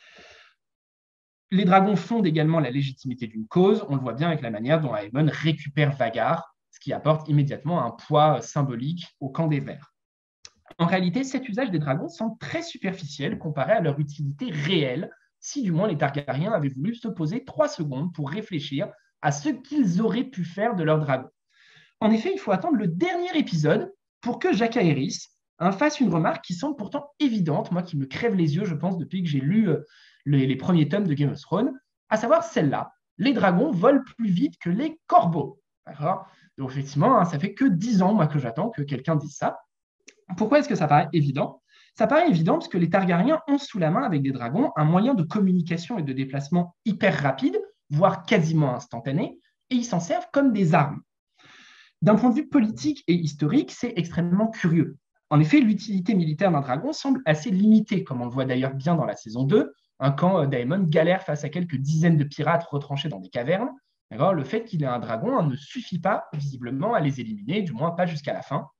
Les dragons fondent également la légitimité d'une cause. On le voit bien avec la manière dont Aemon récupère Vhagar, ce qui apporte immédiatement un poids symbolique au camp des Verts. En réalité, cet usage des dragons semble très superficiel comparé à leur utilité réelle, si du moins les Targaryens avaient voulu se poser 3 secondes pour réfléchir à ce qu'ils auraient pu faire de leurs dragons. En effet, il faut attendre le dernier épisode pour que Jaqen Hêrys fasse une remarque qui semble pourtant évidente, moi qui me crève les yeux, je pense, depuis que j'ai lu les premiers tomes de Game of Thrones, à savoir celle-là. Les dragons volent plus vite que les corbeaux. D'accord. Donc effectivement, ça fait que 10 ans moi, que j'attends que quelqu'un dise ça. Pourquoi est-ce que ça paraît évident? Ça paraît évident parce que les Targaryens ont sous la main avec des dragons un moyen de communication et de déplacement hyper rapide, voire quasiment instantané, et ils s'en servent comme des armes. D'un point de vue politique et historique, c'est extrêmement curieux. En effet, l'utilité militaire d'un dragon semble assez limitée, comme on le voit d'ailleurs bien dans la saison 2, quand Daemon galère face à quelques dizaines de pirates retranchés dans des cavernes. Le fait qu'il ait un dragon ne suffit pas visiblement à les éliminer, du moins pas jusqu'à la fin.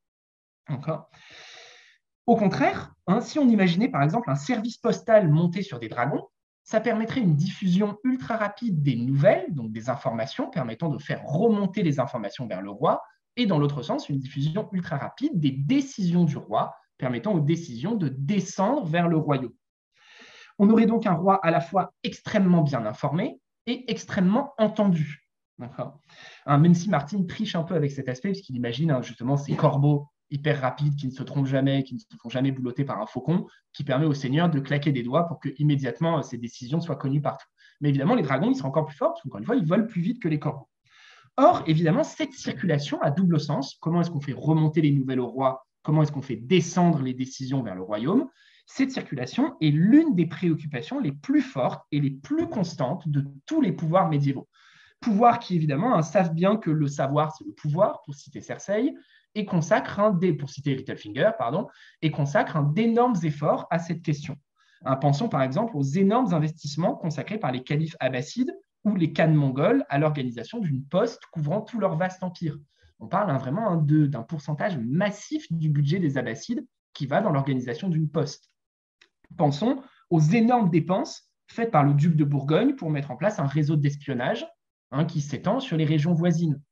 Au contraire, si on imaginait par exemple un service postal monté sur des dragons, ça permettrait une diffusion ultra rapide des nouvelles, donc des informations permettant de faire remonter les informations vers le roi, et dans l'autre sens, une diffusion ultra rapide des décisions du roi, permettant aux décisions de descendre vers le royaume. On aurait donc un roi à la fois extrêmement bien informé et extrêmement entendu. Même si Martin triche un peu avec cet aspect, puisqu'il imagine justement ces corbeaux hyper rapides qui ne se trompent jamais, qui ne se font jamais boulotter par un faucon, qui permet au seigneur de claquer des doigts pour que immédiatement ces décisions soient connues partout. Mais évidemment, les dragons, ils sont encore plus forts, parce qu'encore une fois, ils volent plus vite que les corbeaux. Or, évidemment, cette circulation a double sens. Comment est-ce qu'on fait remonter les nouvelles au roi? Comment est-ce qu'on fait descendre les décisions vers le royaume? Cette circulation est l'une des préoccupations les plus fortes et les plus constantes de tous les pouvoirs médiévaux. Pouvoirs qui, évidemment, savent bien que le savoir, c'est le pouvoir, pour citer Cersei, et consacrent pour citer Littlefinger, et consacrent d'énormes efforts à cette question. Pensons par exemple aux énormes investissements consacrés par les califes abbassides ou les khans mongols à l'organisation d'une poste couvrant tout leur vaste empire. On parle vraiment d'un pourcentage massif du budget des abbassides qui va dans l'organisation d'une poste. Pensons aux énormes dépenses faites par le duc de Bourgogne pour mettre en place un réseau d'espionnage qui s'étend sur les régions voisines.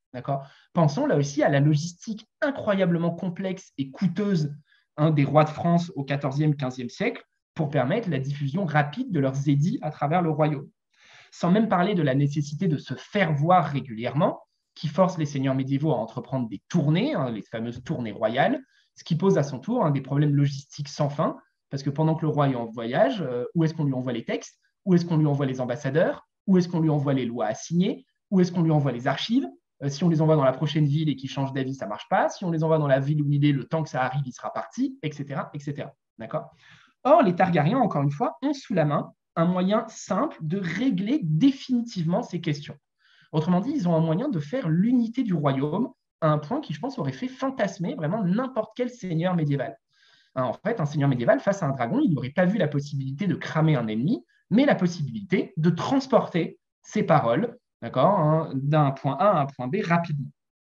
D'accord? Pensons là aussi à la logistique incroyablement complexe et coûteuse des rois de France au XIVe, XVe siècle pour permettre la diffusion rapide de leurs édits à travers le royaume. Sans même parler de la nécessité de se faire voir régulièrement, qui force les seigneurs médiévaux à entreprendre des tournées, les fameuses tournées royales, ce qui pose à son tour des problèmes logistiques sans fin, parce que pendant que le roi est en voyage, où est-ce qu'on lui envoie les textes? Où est-ce qu'on lui envoie les ambassadeurs? Où est-ce qu'on lui envoie les lois à signer? Où est-ce qu'on lui envoie les archives? Si on les envoie dans la prochaine ville et qu'ils changent d'avis, ça ne marche pas. Si on les envoie dans la ville où il est, le temps que ça arrive, il sera parti, etc. etc. D'accord? Or, les Targaryens, encore une fois, ont sous la main un moyen simple de régler définitivement ces questions. Autrement dit, ils ont un moyen de faire l'unité du royaume à un point qui, je pense, aurait fait fantasmer vraiment n'importe quel seigneur médiéval. En fait, un seigneur médiéval, face à un dragon, il n'aurait pas vu la possibilité de cramer un ennemi, mais la possibilité de transporter ses paroles, d'accord, d'un point A à un point B rapidement.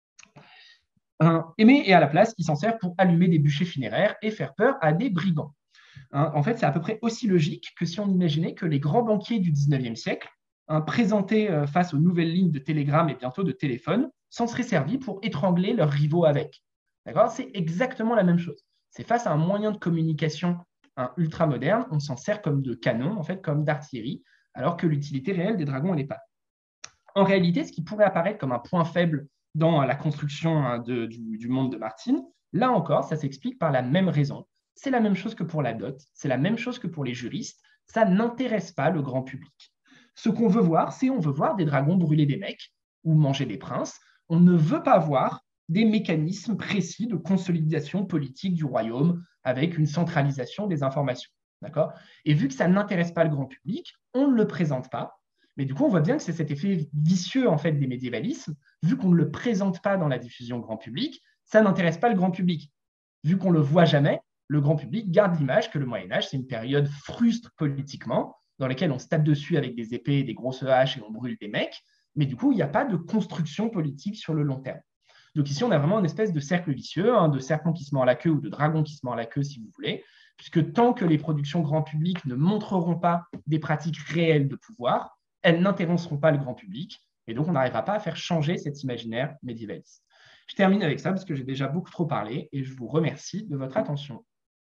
Et à la place, il s'en sert pour allumer des bûchers funéraires et faire peur à des brigands. En fait, c'est à peu près aussi logique que si on imaginait que les grands banquiers du 19e siècle, présentés face aux nouvelles lignes de télégramme et bientôt de téléphone, s'en seraient servis pour étrangler leurs rivaux avec. D'accord? C'est exactement la même chose. C'est face à un moyen de communication ultra moderne, on s'en sert comme de canon, en fait, comme d'artillerie, alors que l'utilité réelle des dragons, elle n'est pas. En réalité, ce qui pourrait apparaître comme un point faible dans la construction du monde de Martine, là encore, ça s'explique par la même raison. C'est la même chose que pour la dot, c'est la même chose que pour les juristes, ça n'intéresse pas le grand public. Ce qu'on veut voir, on veut voir des dragons brûler des mecs ou manger des princes. On ne veut pas voir des mécanismes précis de consolidation politique du royaume avec une centralisation des informations. D'accord? Et vu que ça n'intéresse pas le grand public, on ne le présente pas. Mais du coup, on voit bien que c'est cet effet vicieux en fait des médiévalismes. Vu qu'on ne le présente pas dans la diffusion grand public, ça n'intéresse pas le grand public. Vu qu'on ne le voit jamais, le grand public garde l'image que le Moyen-Âge, c'est une période frustre politiquement, dans laquelle on se tape dessus avec des épées et des grosses haches et on brûle des mecs. Mais du coup, il n'y a pas de construction politique sur le long terme. Donc ici, on a vraiment une espèce de cercle vicieux, de serpent qui se mord la queue ou de dragon qui se mord la queue, si vous voulez, puisque tant que les productions grand public ne montreront pas des pratiques réelles de pouvoir, elles n'intéresseront pas le grand public, et donc on n'arrivera pas à faire changer cet imaginaire médiévaliste. Je termine avec ça parce que j'ai déjà beaucoup trop parlé, et je vous remercie de votre attention.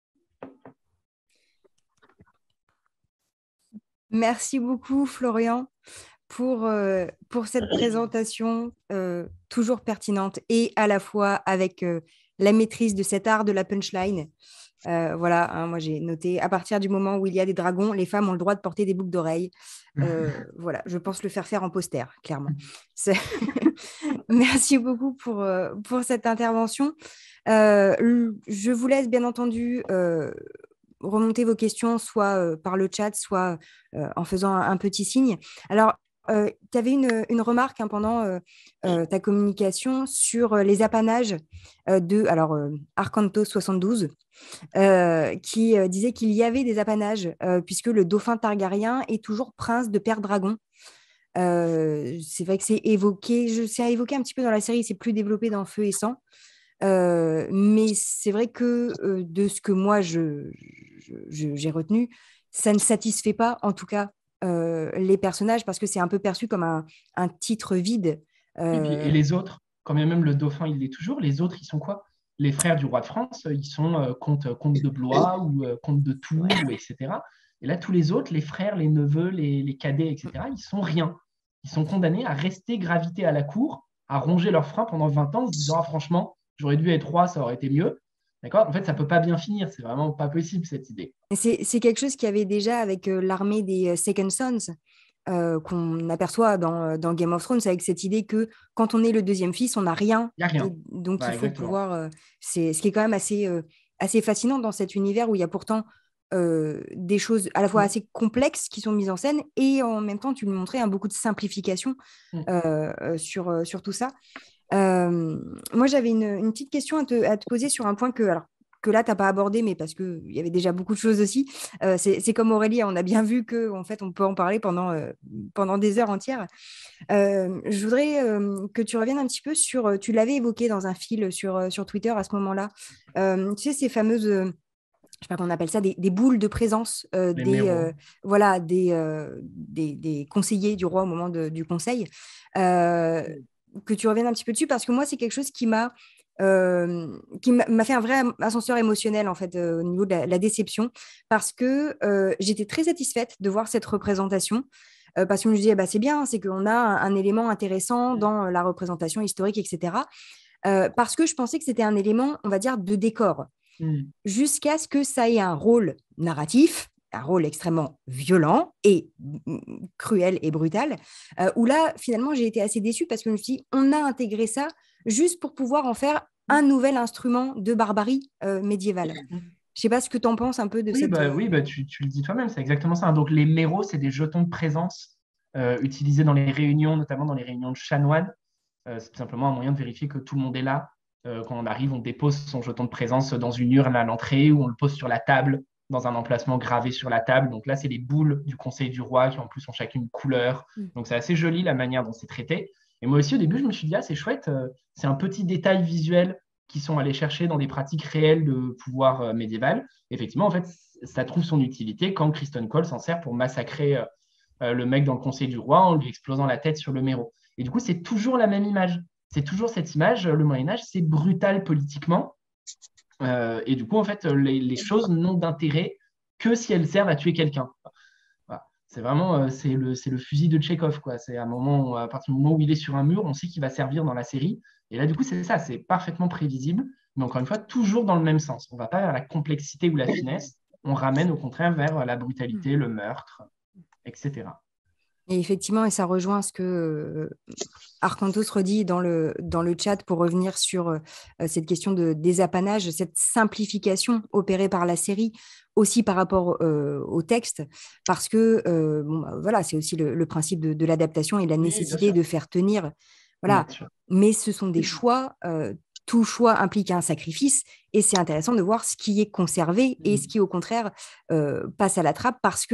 Merci beaucoup, Florian, pour cette présentation toujours pertinente et à la fois avec la maîtrise de cet art de la punchline. Voilà, moi j'ai noté, à partir du moment où il y a des dragons, les femmes ont le droit de porter des boucles d'oreilles. Voilà, je pense le faire en poster, clairement. Merci beaucoup pour cette intervention. Je vous laisse bien entendu remonter vos questions, soit par le chat, soit en faisant un petit signe. Alors, tu avais une remarque pendant ta communication sur les apanages de Arcanto 72, qui disait qu'il y avait des apanages, puisque le dauphin Targaryen est toujours prince de Père Dragon. C'est vrai que c'est évoqué un petit peu dans la série, c'est plus développé dans Feu et Sang. Mais c'est vrai que de ce que moi j'ai retenu, ça ne satisfait pas, en tout cas, les personnages, parce que c'est un peu perçu comme un titre vide. Et les autres, quand bien même le dauphin, il l'est toujours, les autres, ils sont quoi? Les frères du roi de France, ils sont comtes de Blois ou comtes de Tours, etc. Et là, tous les autres, les frères, les neveux, les cadets, etc., ils sont rien. Ils sont condamnés à rester graviter à la cour, à ronger leurs freins pendant 20 ans, en se disant, ah, franchement, j'aurais dû être roi, ça aurait été mieux. D'accord? En fait, ça ne peut pas bien finir. C'est vraiment pas possible, cette idée. C'est quelque chose qu'il y avait déjà avec l'armée des Second Sons, qu'on aperçoit dans Game of Thrones, avec cette idée que quand on est le deuxième fils, on n'a rien. Il n'y a rien. Donc, il faut Exactement. pouvoir. C'est ce qui est quand même assez fascinant dans cet univers où il y a pourtant des choses à la fois assez complexes qui sont mises en scène et en même temps, tu me montrais beaucoup de simplification sur tout ça. Moi, j'avais une petite question à te poser sur un point que là, tu n'as pas abordé, mais parce qu'il y avait déjà beaucoup de choses aussi. C'est comme Aurélie, on a bien vu qu'en fait, on peut en parler pendant des heures entières. Je voudrais que tu reviennes un petit peu sur, tu l'avais évoqué dans un fil sur Twitter à ce moment-là, tu sais, ces fameuses, je sais pas comment on appelle ça, des boules de présence des conseillers du roi au moment du conseil. que tu reviennes un petit peu dessus, parce que moi, c'est quelque chose qui m'a fait un vrai ascenseur émotionnel, en fait, au niveau de la déception, parce que j'étais très satisfaite de voir cette représentation. Parce que je me disais, bah, c'est bien, c'est qu'on a un élément intéressant dans la représentation historique, etc. Parce que je pensais que c'était un élément, on va dire, de décor, Mm. jusqu'à ce que ça ait un rôle narratif, un rôle extrêmement violent et cruel et brutal, où là, finalement, j'ai été assez déçue parce que je me suis dit, on a intégré ça juste pour pouvoir en faire un nouvel instrument de barbarie médiévale. Je sais pas ce que tu en penses un peu de cette... Oui, bah, tu le dis toi-même, c'est exactement ça, hein. Donc, les méros, c'est des jetons de présence utilisés dans les réunions, notamment dans les réunions de chanoines. C'est tout simplement un moyen de vérifier que tout le monde est là. Quand on arrive, on dépose son jeton de présence dans une urne à l'entrée ou on le pose sur la table, dans un emplacement gravé sur la table. Donc là, c'est les boules du Conseil du Roi qui en plus ont chacune une couleur. Donc c'est assez joli la manière dont c'est traité. Et moi aussi, au début, je me suis dit, ah, c'est chouette, c'est un petit détail visuel qui sont allés chercher dans des pratiques réelles de pouvoir médiéval. Effectivement, en fait, ça trouve son utilité quand Kristen Cole s'en sert pour massacrer le mec dans le Conseil du Roi en lui explosant la tête sur le méro. Et du coup, c'est toujours la même image. C'est toujours cette image. Le Moyen-Âge, c'est brutal politiquement. Et du coup, en fait, les choses n'ont d'intérêt que si elles servent à tuer quelqu'un. Voilà. C'est vraiment c'est le fusil de Tchekhov, quoi. C'est un moment, à partir du moment où il est sur un mur, on sait qu'il va servir dans la série. Et là, du coup, c'est ça, c'est parfaitement prévisible. Mais encore une fois, toujours dans le même sens. On ne va pas vers la complexité ou la finesse. On ramène au contraire vers la brutalité, le meurtre, etc. Et effectivement, et ça rejoint ce que Arcantos redit dans le chat pour revenir sur cette question des apanages, cette simplification opérée par la série, aussi par rapport au texte, parce que bon, bah, voilà, c'est aussi le principe de l'adaptation et la Oui, bien nécessité sûr. de faire tenir. Bien Voilà. sûr. Mais ce sont des choix. Tout choix implique un sacrifice et c'est intéressant de voir ce qui est conservé et ce qui, au contraire, passe à la trappe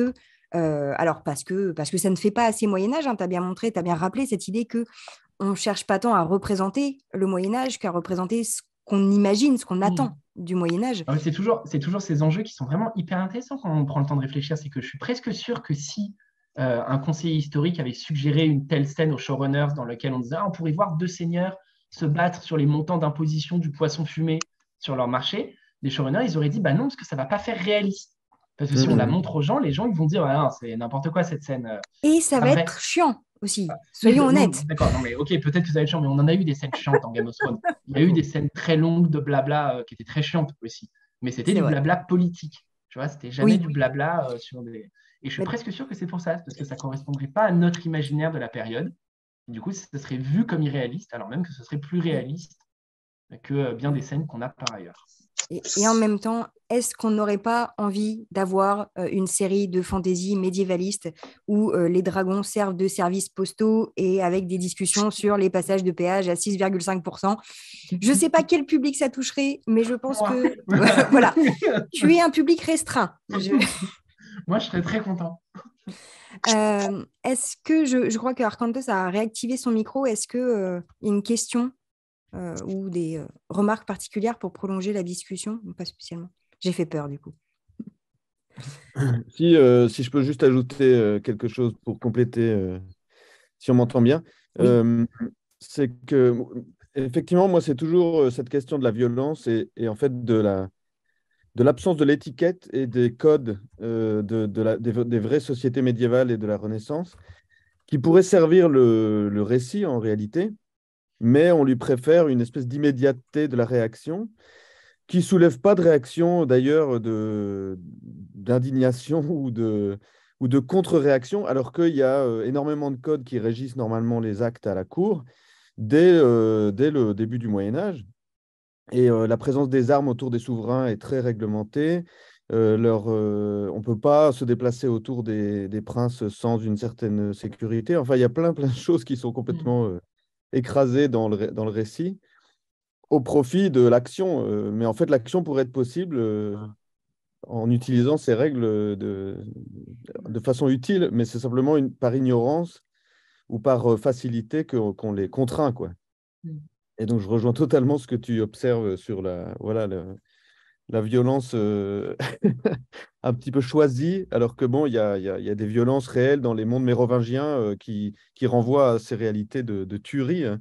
alors parce que ça ne fait pas assez Moyen-Âge, hein, tu as bien montré, tu as bien rappelé cette idée que on ne cherche pas tant à représenter le Moyen-Âge qu'à représenter ce qu'on imagine, ce qu'on attend du Moyen-Âge. Ah ouais, c'est toujours ces enjeux qui sont vraiment hyper intéressants quand on prend le temps de réfléchir. C'est que je suis presque sûr que si un conseiller historique avait suggéré une telle scène aux showrunners dans laquelle on disait ah, on pourrait voir deux seigneurs se battre sur les montants d'imposition du poisson fumé sur leur marché, les showrunners, ils auraient dit bah non, parce que ça ne va pas faire réaliste. Parce que si on la Mhm. montre aux gens, les gens ils vont dire ah, non, c'est n'importe quoi cette scène. Et C'est ça pas va vrai. être chiant aussi, Oui, soyons non, honnêtes. d'accord, non, mais ok, peut-être que ça va être chiant, mais on en a eu des scènes chiantes en Game of Thrones. Il y a eu des scènes très longues de blabla qui étaient très chiantes aussi. Mais c'était C'est du vrai. blabla politique. Tu vois, c'était jamais Oui, du blabla sur des. Et je suis mais presque sûr que c'est pour ça, parce que ça correspondrait pas à notre imaginaire de la période. Du coup, ça serait vu comme irréaliste, alors même que ce serait plus réaliste que bien des scènes qu'on a par ailleurs. Et en même temps, est-ce qu'on n'aurait pas envie d'avoir une série de fantasy médiévaliste où les dragons servent de services postaux et avec des discussions sur les passages de péage à 6,5%? Je ne sais pas quel public ça toucherait, mais je pense Moi, que voilà, tu es un public restreint. moi, je serais très content. Est-ce que je crois que Arcantos a réactivé son micro? Est-ce que y a une question ou des remarques particulières pour prolonger la discussion? Pas spécialement. J'ai fait peur du coup. Si je peux juste ajouter quelque chose pour compléter, si on m'entend bien, Oui. euh, c'est que, effectivement, moi, c'est toujours cette question de la violence et en fait de l'absence de l'étiquette et des codes des vraies sociétés médiévales et de la Renaissance qui pourraient servir le récit en réalité, mais on lui préfère une espèce d'immédiateté de la réaction qui soulève pas de réaction d'ailleurs d'indignation ou de contre-réaction, alors qu'il y a énormément de codes qui régissent normalement les actes à la cour dès le début du Moyen Âge. Et la présence des armes autour des souverains est très réglementée. On ne peut pas se déplacer autour des princes sans une certaine sécurité. Enfin, il y a plein de choses qui sont complètement écrasées dans le récit au profit de l'action. Mais en fait, l'action pourrait être possible en utilisant ces règles de façon utile, mais c'est simplement par ignorance ou par facilité qu'on les contraint, quoi. Et donc, je rejoins totalement ce que tu observes sur la violence un petit peu choisie, alors que bon, il y a des violences réelles dans les mondes mérovingiens qui renvoient à ces réalités de tuerie, hein.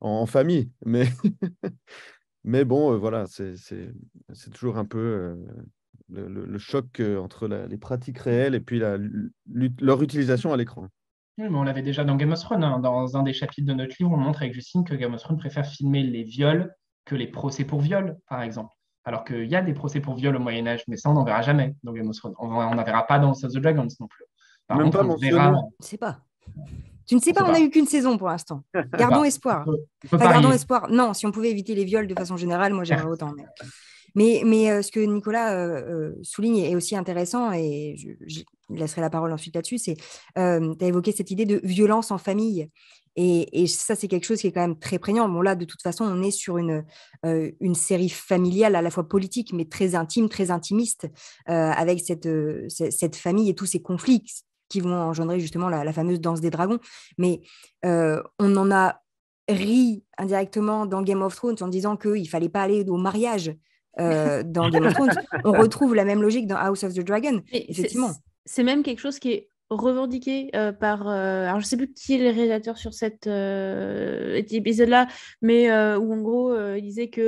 en famille. Mais bon, voilà, c'est toujours un peu le choc entre les pratiques réelles et puis leur utilisation à l'écran. Oui, mais on l'avait déjà dans Game of Thrones, hein. Dans un des chapitres de notre livre, on montre avec Justine que Game of Thrones préfère filmer les viols que les procès pour viol, par exemple. Alors qu'il y a des procès pour viol au Moyen-Âge, mais ça, on n'en verra jamais dans Game of Thrones. On n'en verra pas dans House of the Dragons non plus. Par Même contre, pas on le verra. mentionné. Je ne sais pas. Tu ne sais On pas, sait on n'a pas. eu qu'une saison pour l'instant. On sait Gardons pas. espoir. On peut Enfin, gardons parier. espoir. Non, si on pouvait éviter les viols de façon générale, moi j'aimerais Certes. autant. Mais ce que Nicolas souligne est aussi intéressant, et je laisserai la parole ensuite là-dessus, c'est tu as évoqué cette idée de violence en famille. Et ça, c'est quelque chose qui est quand même très prégnant. Bon, là, de toute façon, on est sur une série familiale à la fois politique, mais très intime, très intimiste, avec cette famille et tous ces conflits qui vont engendrer justement la fameuse danse des dragons. Mais on en a ri indirectement dans Game of Thrones en disant qu'il ne fallait pas aller au mariage dans Game of Thrones. On retrouve la même logique dans House of the Dragon, Mais effectivement. c'est même quelque chose qui est revendiqué par... alors, je ne sais plus qui est le réalisateur sur cet épisode-là, mais où, en gros, il disait que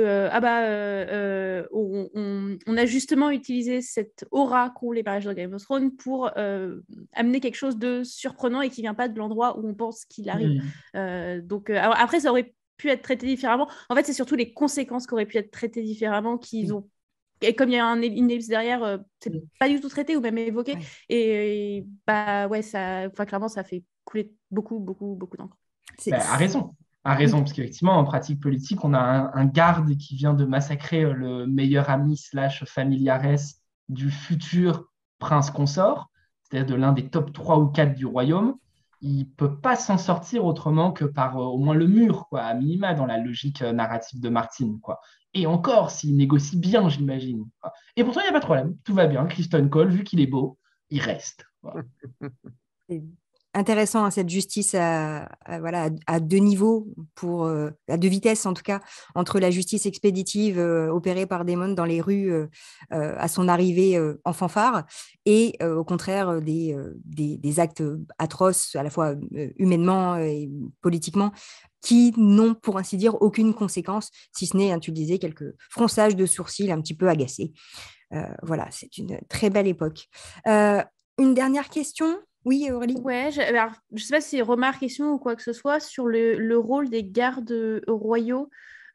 on a justement utilisé cette aura qu'ont les mariages dans Game of Thrones pour amener quelque chose de surprenant et qui ne vient pas de l'endroit où on pense qu'il arrive. Alors, après, ça aurait pu être traité différemment. En fait, c'est surtout les conséquences qui auraient pu être traitées différemment qu'ils ont. Et comme il y a une ellipse derrière, c'est pas du tout traité ou même évoqué. Ouais. Et bah ouais, clairement, ça fait couler beaucoup, beaucoup, beaucoup d'encre. A raison. A raison, parce qu'effectivement, en pratique politique, on a un garde qui vient de massacrer le meilleur ami / familiares du futur prince consort, c'est-à-dire de l'un des top 3 ou 4 du royaume. Il ne peut pas s'en sortir autrement que par au moins le mur, quoi, à minima, dans la logique narrative de Martin, quoi. Et encore, s'il négocie bien, j'imagine. Et pourtant, il n'y a pas de problème. Tout va bien. Kristen Cole, vu qu'il est beau, il reste. Voilà. C'est intéressant, hein, cette justice voilà, à deux niveaux, à deux vitesses en tout cas, entre la justice expéditive opérée par Daemon dans les rues à son arrivée en fanfare et au contraire des actes atroces, à la fois humainement et politiquement, qui n'ont, pour ainsi dire, aucune conséquence, si ce n'est, hein, tu le disais, quelques fronçages de sourcils un petit peu agacés. Voilà, c'est une très belle époque. Une dernière question? Oui, Aurélie? Ouais, alors, je sais pas si c'est remarque, question ou quoi que ce soit sur le rôle des gardes royaux.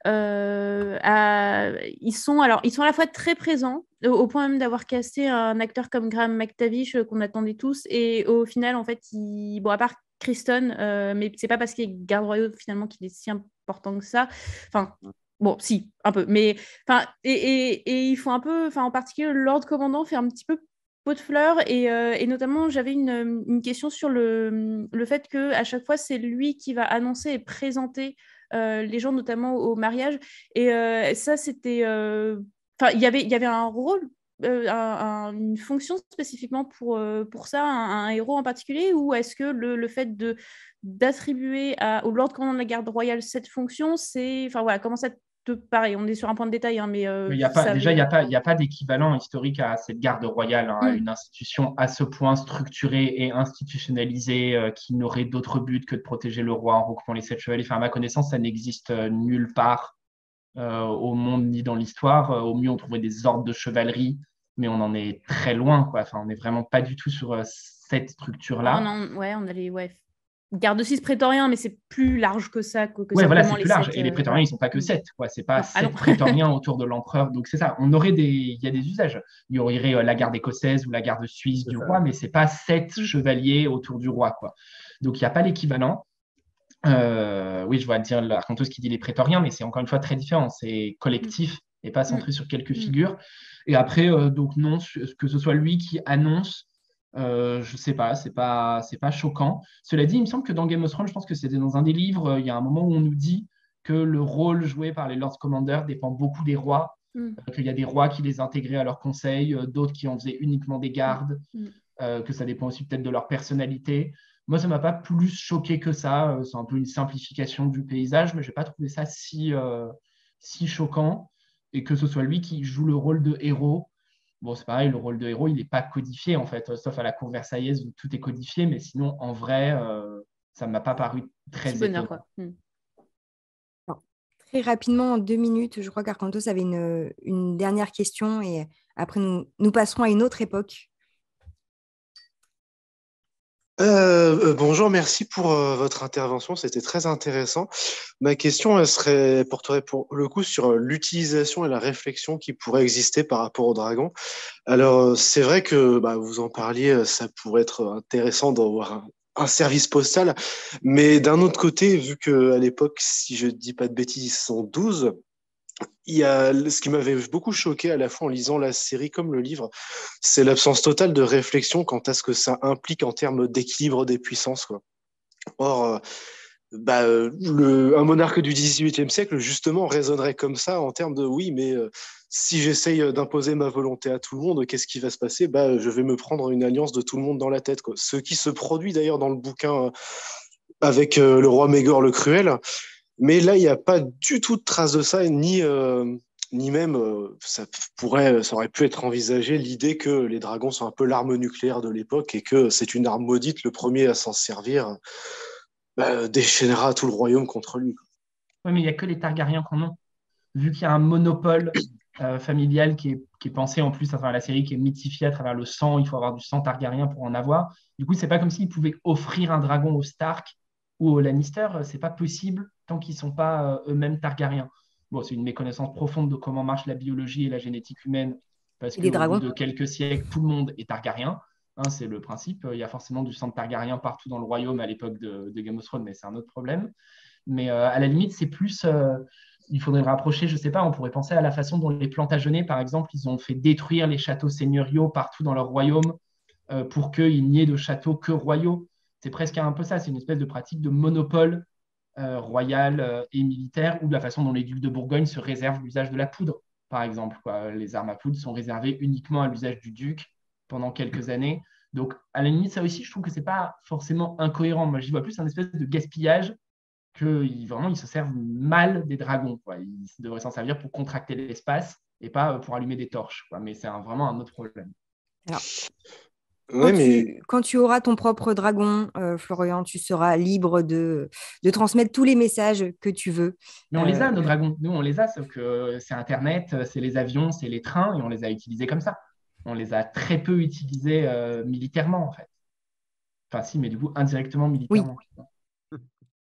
Ils sont à la fois très présents, au point même d'avoir casté un acteur comme Graham McTavish qu'on attendait tous, et au final, en fait, à part Kristen, mais c'est pas parce qu'il est garde royaux finalement qu'il est si important que ça. Enfin, bon, si, un peu, mais enfin, et ils font un peu, enfin, en particulier, le Lord Commandant fait un petit peu pot de fleurs, et notamment, j'avais une question sur le fait que à chaque fois, c'est lui qui va annoncer et présenter les gens, notamment au mariage. Et ça, c'était... Enfin, il y avait un rôle, une fonction spécifiquement pour ça, un héros en particulier, ou est-ce que le fait d'attribuer au Lord Commandant de la Garde royale cette fonction, c'est... Enfin, voilà, comment ça te paraît? On est sur un point de détail, hein, mais Il n'y a pas, déjà, il y a pas d'équivalent historique à cette garde royale, hein, à une institution à ce point structurée et institutionnalisée qui n'aurait d'autre but que de protéger le roi en regroupant les 7 chevaliers. Enfin, à ma connaissance, ça n'existe nulle part au monde ni dans l'histoire. Au mieux, on trouverait des ordres de chevalerie, mais on en est très loin, quoi. Enfin, on n'est vraiment pas du tout sur cette structure-là. Ouais, on a les garde 6 prétoriens, mais c'est plus large que ça. Ouais, voilà, c'est les plus large. 7, Et les prétoriens, ils ne sont pas que 7, quoi. C'est pas Non, 7 non. prétoriens autour de l'empereur. Donc, c'est ça. Il y a des usages. Il y aurait la garde écossaise ou la garde suisse du roi, mais c'est pas 7 chevaliers autour du roi, quoi. Donc, il n'y a pas l'équivalent. Oui, je vois dire la raconteuse qui dit les prétoriens, mais c'est encore une fois très différent. C'est collectif et pas centré sur quelques figures. Et après, donc non, que ce soit lui qui annonce, je sais pas, c'est pas choquant. Cela dit, il me semble que dans Game of Thrones, je pense que c'était dans un des livres, il y a un moment où on nous dit que le rôle joué par les Lord Commanders dépend beaucoup des rois, qu'il y a des rois qui les intégraient à leur conseil, d'autres qui en faisaient uniquement des gardes, que ça dépend aussi peut-être de leur personnalité. Moi, ça ne m'a pas plus choqué que ça. C'est un peu une simplification du paysage, mais je n'ai pas trouvé ça si choquant. Et que ce soit lui qui joue le rôle de héros. Bon, c'est pareil, le rôle de héros, il n'est pas codifié, en fait, sauf à la cour versaillaise où tout est codifié. Mais sinon, en vrai, ça ne m'a pas paru très Petit bonheur, étonnant. quoi. Très rapidement, en 2 minutes, je crois qu'Arcantos avait une dernière question et après, nous passerons à une autre époque. Bonjour, merci pour votre intervention, c'était très intéressant. Ma question, elle porterait pour le coup sur l'utilisation et la réflexion qui pourrait exister par rapport au dragon. Alors, c'est vrai que vous en parliez, ça pourrait être intéressant d'avoir un service postal, mais d'un autre côté, vu qu'à l'époque, si je dis pas de bêtises, ils sont 12. Il y a ce qui m'avait beaucoup choqué à la fois en lisant la série comme le livre, c'est l'absence totale de réflexion quant à ce que ça implique en termes d'équilibre des puissances, quoi. Or, un monarque du XVIIIe siècle, justement, raisonnerait comme ça en termes de oui, mais si j'essaye d'imposer ma volonté à tout le monde, qu'est-ce qui va se passer? Je vais me prendre une alliance de tout le monde dans la tête, quoi. Ce qui se produit d'ailleurs dans le bouquin avec le roi Mégor le Cruel. Mais là, il n'y a pas du tout de trace de ça, ni même, ça aurait pu être envisagé l'idée que les dragons sont un peu l'arme nucléaire de l'époque et que c'est une arme maudite, le premier à s'en servir déchaînera tout le royaume contre lui. Oui, mais il n'y a que les Targaryens qu'on a. Vu qu'il y a un monopole familial qui est pensé en plus à travers la série, qui est mythifié à travers le sang, il faut avoir du sang Targaryen pour en avoir. Du coup, c'est pas comme s'ils pouvaient offrir un dragon aux Stark ou aux Lannister, c'est pas possible tant qu'ils sont pas eux-mêmes Targaryens. Bon, c'est une méconnaissance profonde de comment marche la biologie et la génétique humaine, parce Et les qu'au bout dragons. de quelques siècles, tout le monde est Targaryen. Hein, c'est le principe. Il y a forcément du sang Targaryen partout dans le royaume à l'époque de Game of Thrones, mais c'est un autre problème. Mais à la limite, c'est plus. Il faudrait le rapprocher, je ne sais pas, on pourrait penser à la façon dont les Plantagenets, par exemple, ils ont fait détruire les châteaux seigneuriaux partout dans leur royaume pour qu'il n'y ait de châteaux que royaux. C'est presque un peu ça, c'est une espèce de pratique de monopole royal et militaire, ou de la façon dont les ducs de Bourgogne se réservent l'usage de la poudre, par exemple, quoi. Les armes à poudre sont réservées uniquement à l'usage du duc pendant quelques années. Donc, à la limite, ça aussi, je trouve que ce n'est pas forcément incohérent. Moi, j'y vois plus un espèce de gaspillage vraiment, ils se servent mal des dragons, quoi. Ils devraient s'en servir pour contracter l'espace et pas pour allumer des torches, quoi. Mais c'est vraiment un autre problème. Alors, Ouais, mais quand tu auras ton propre dragon, Florian, tu seras libre de transmettre tous les messages que tu veux. Mais on les a, nos dragons. Nous, on les a, sauf que c'est Internet, c'est les avions, c'est les trains, et on les a utilisés comme ça. On les a très peu utilisés militairement, en fait. Enfin, si, mais du coup, indirectement Oui, militairement.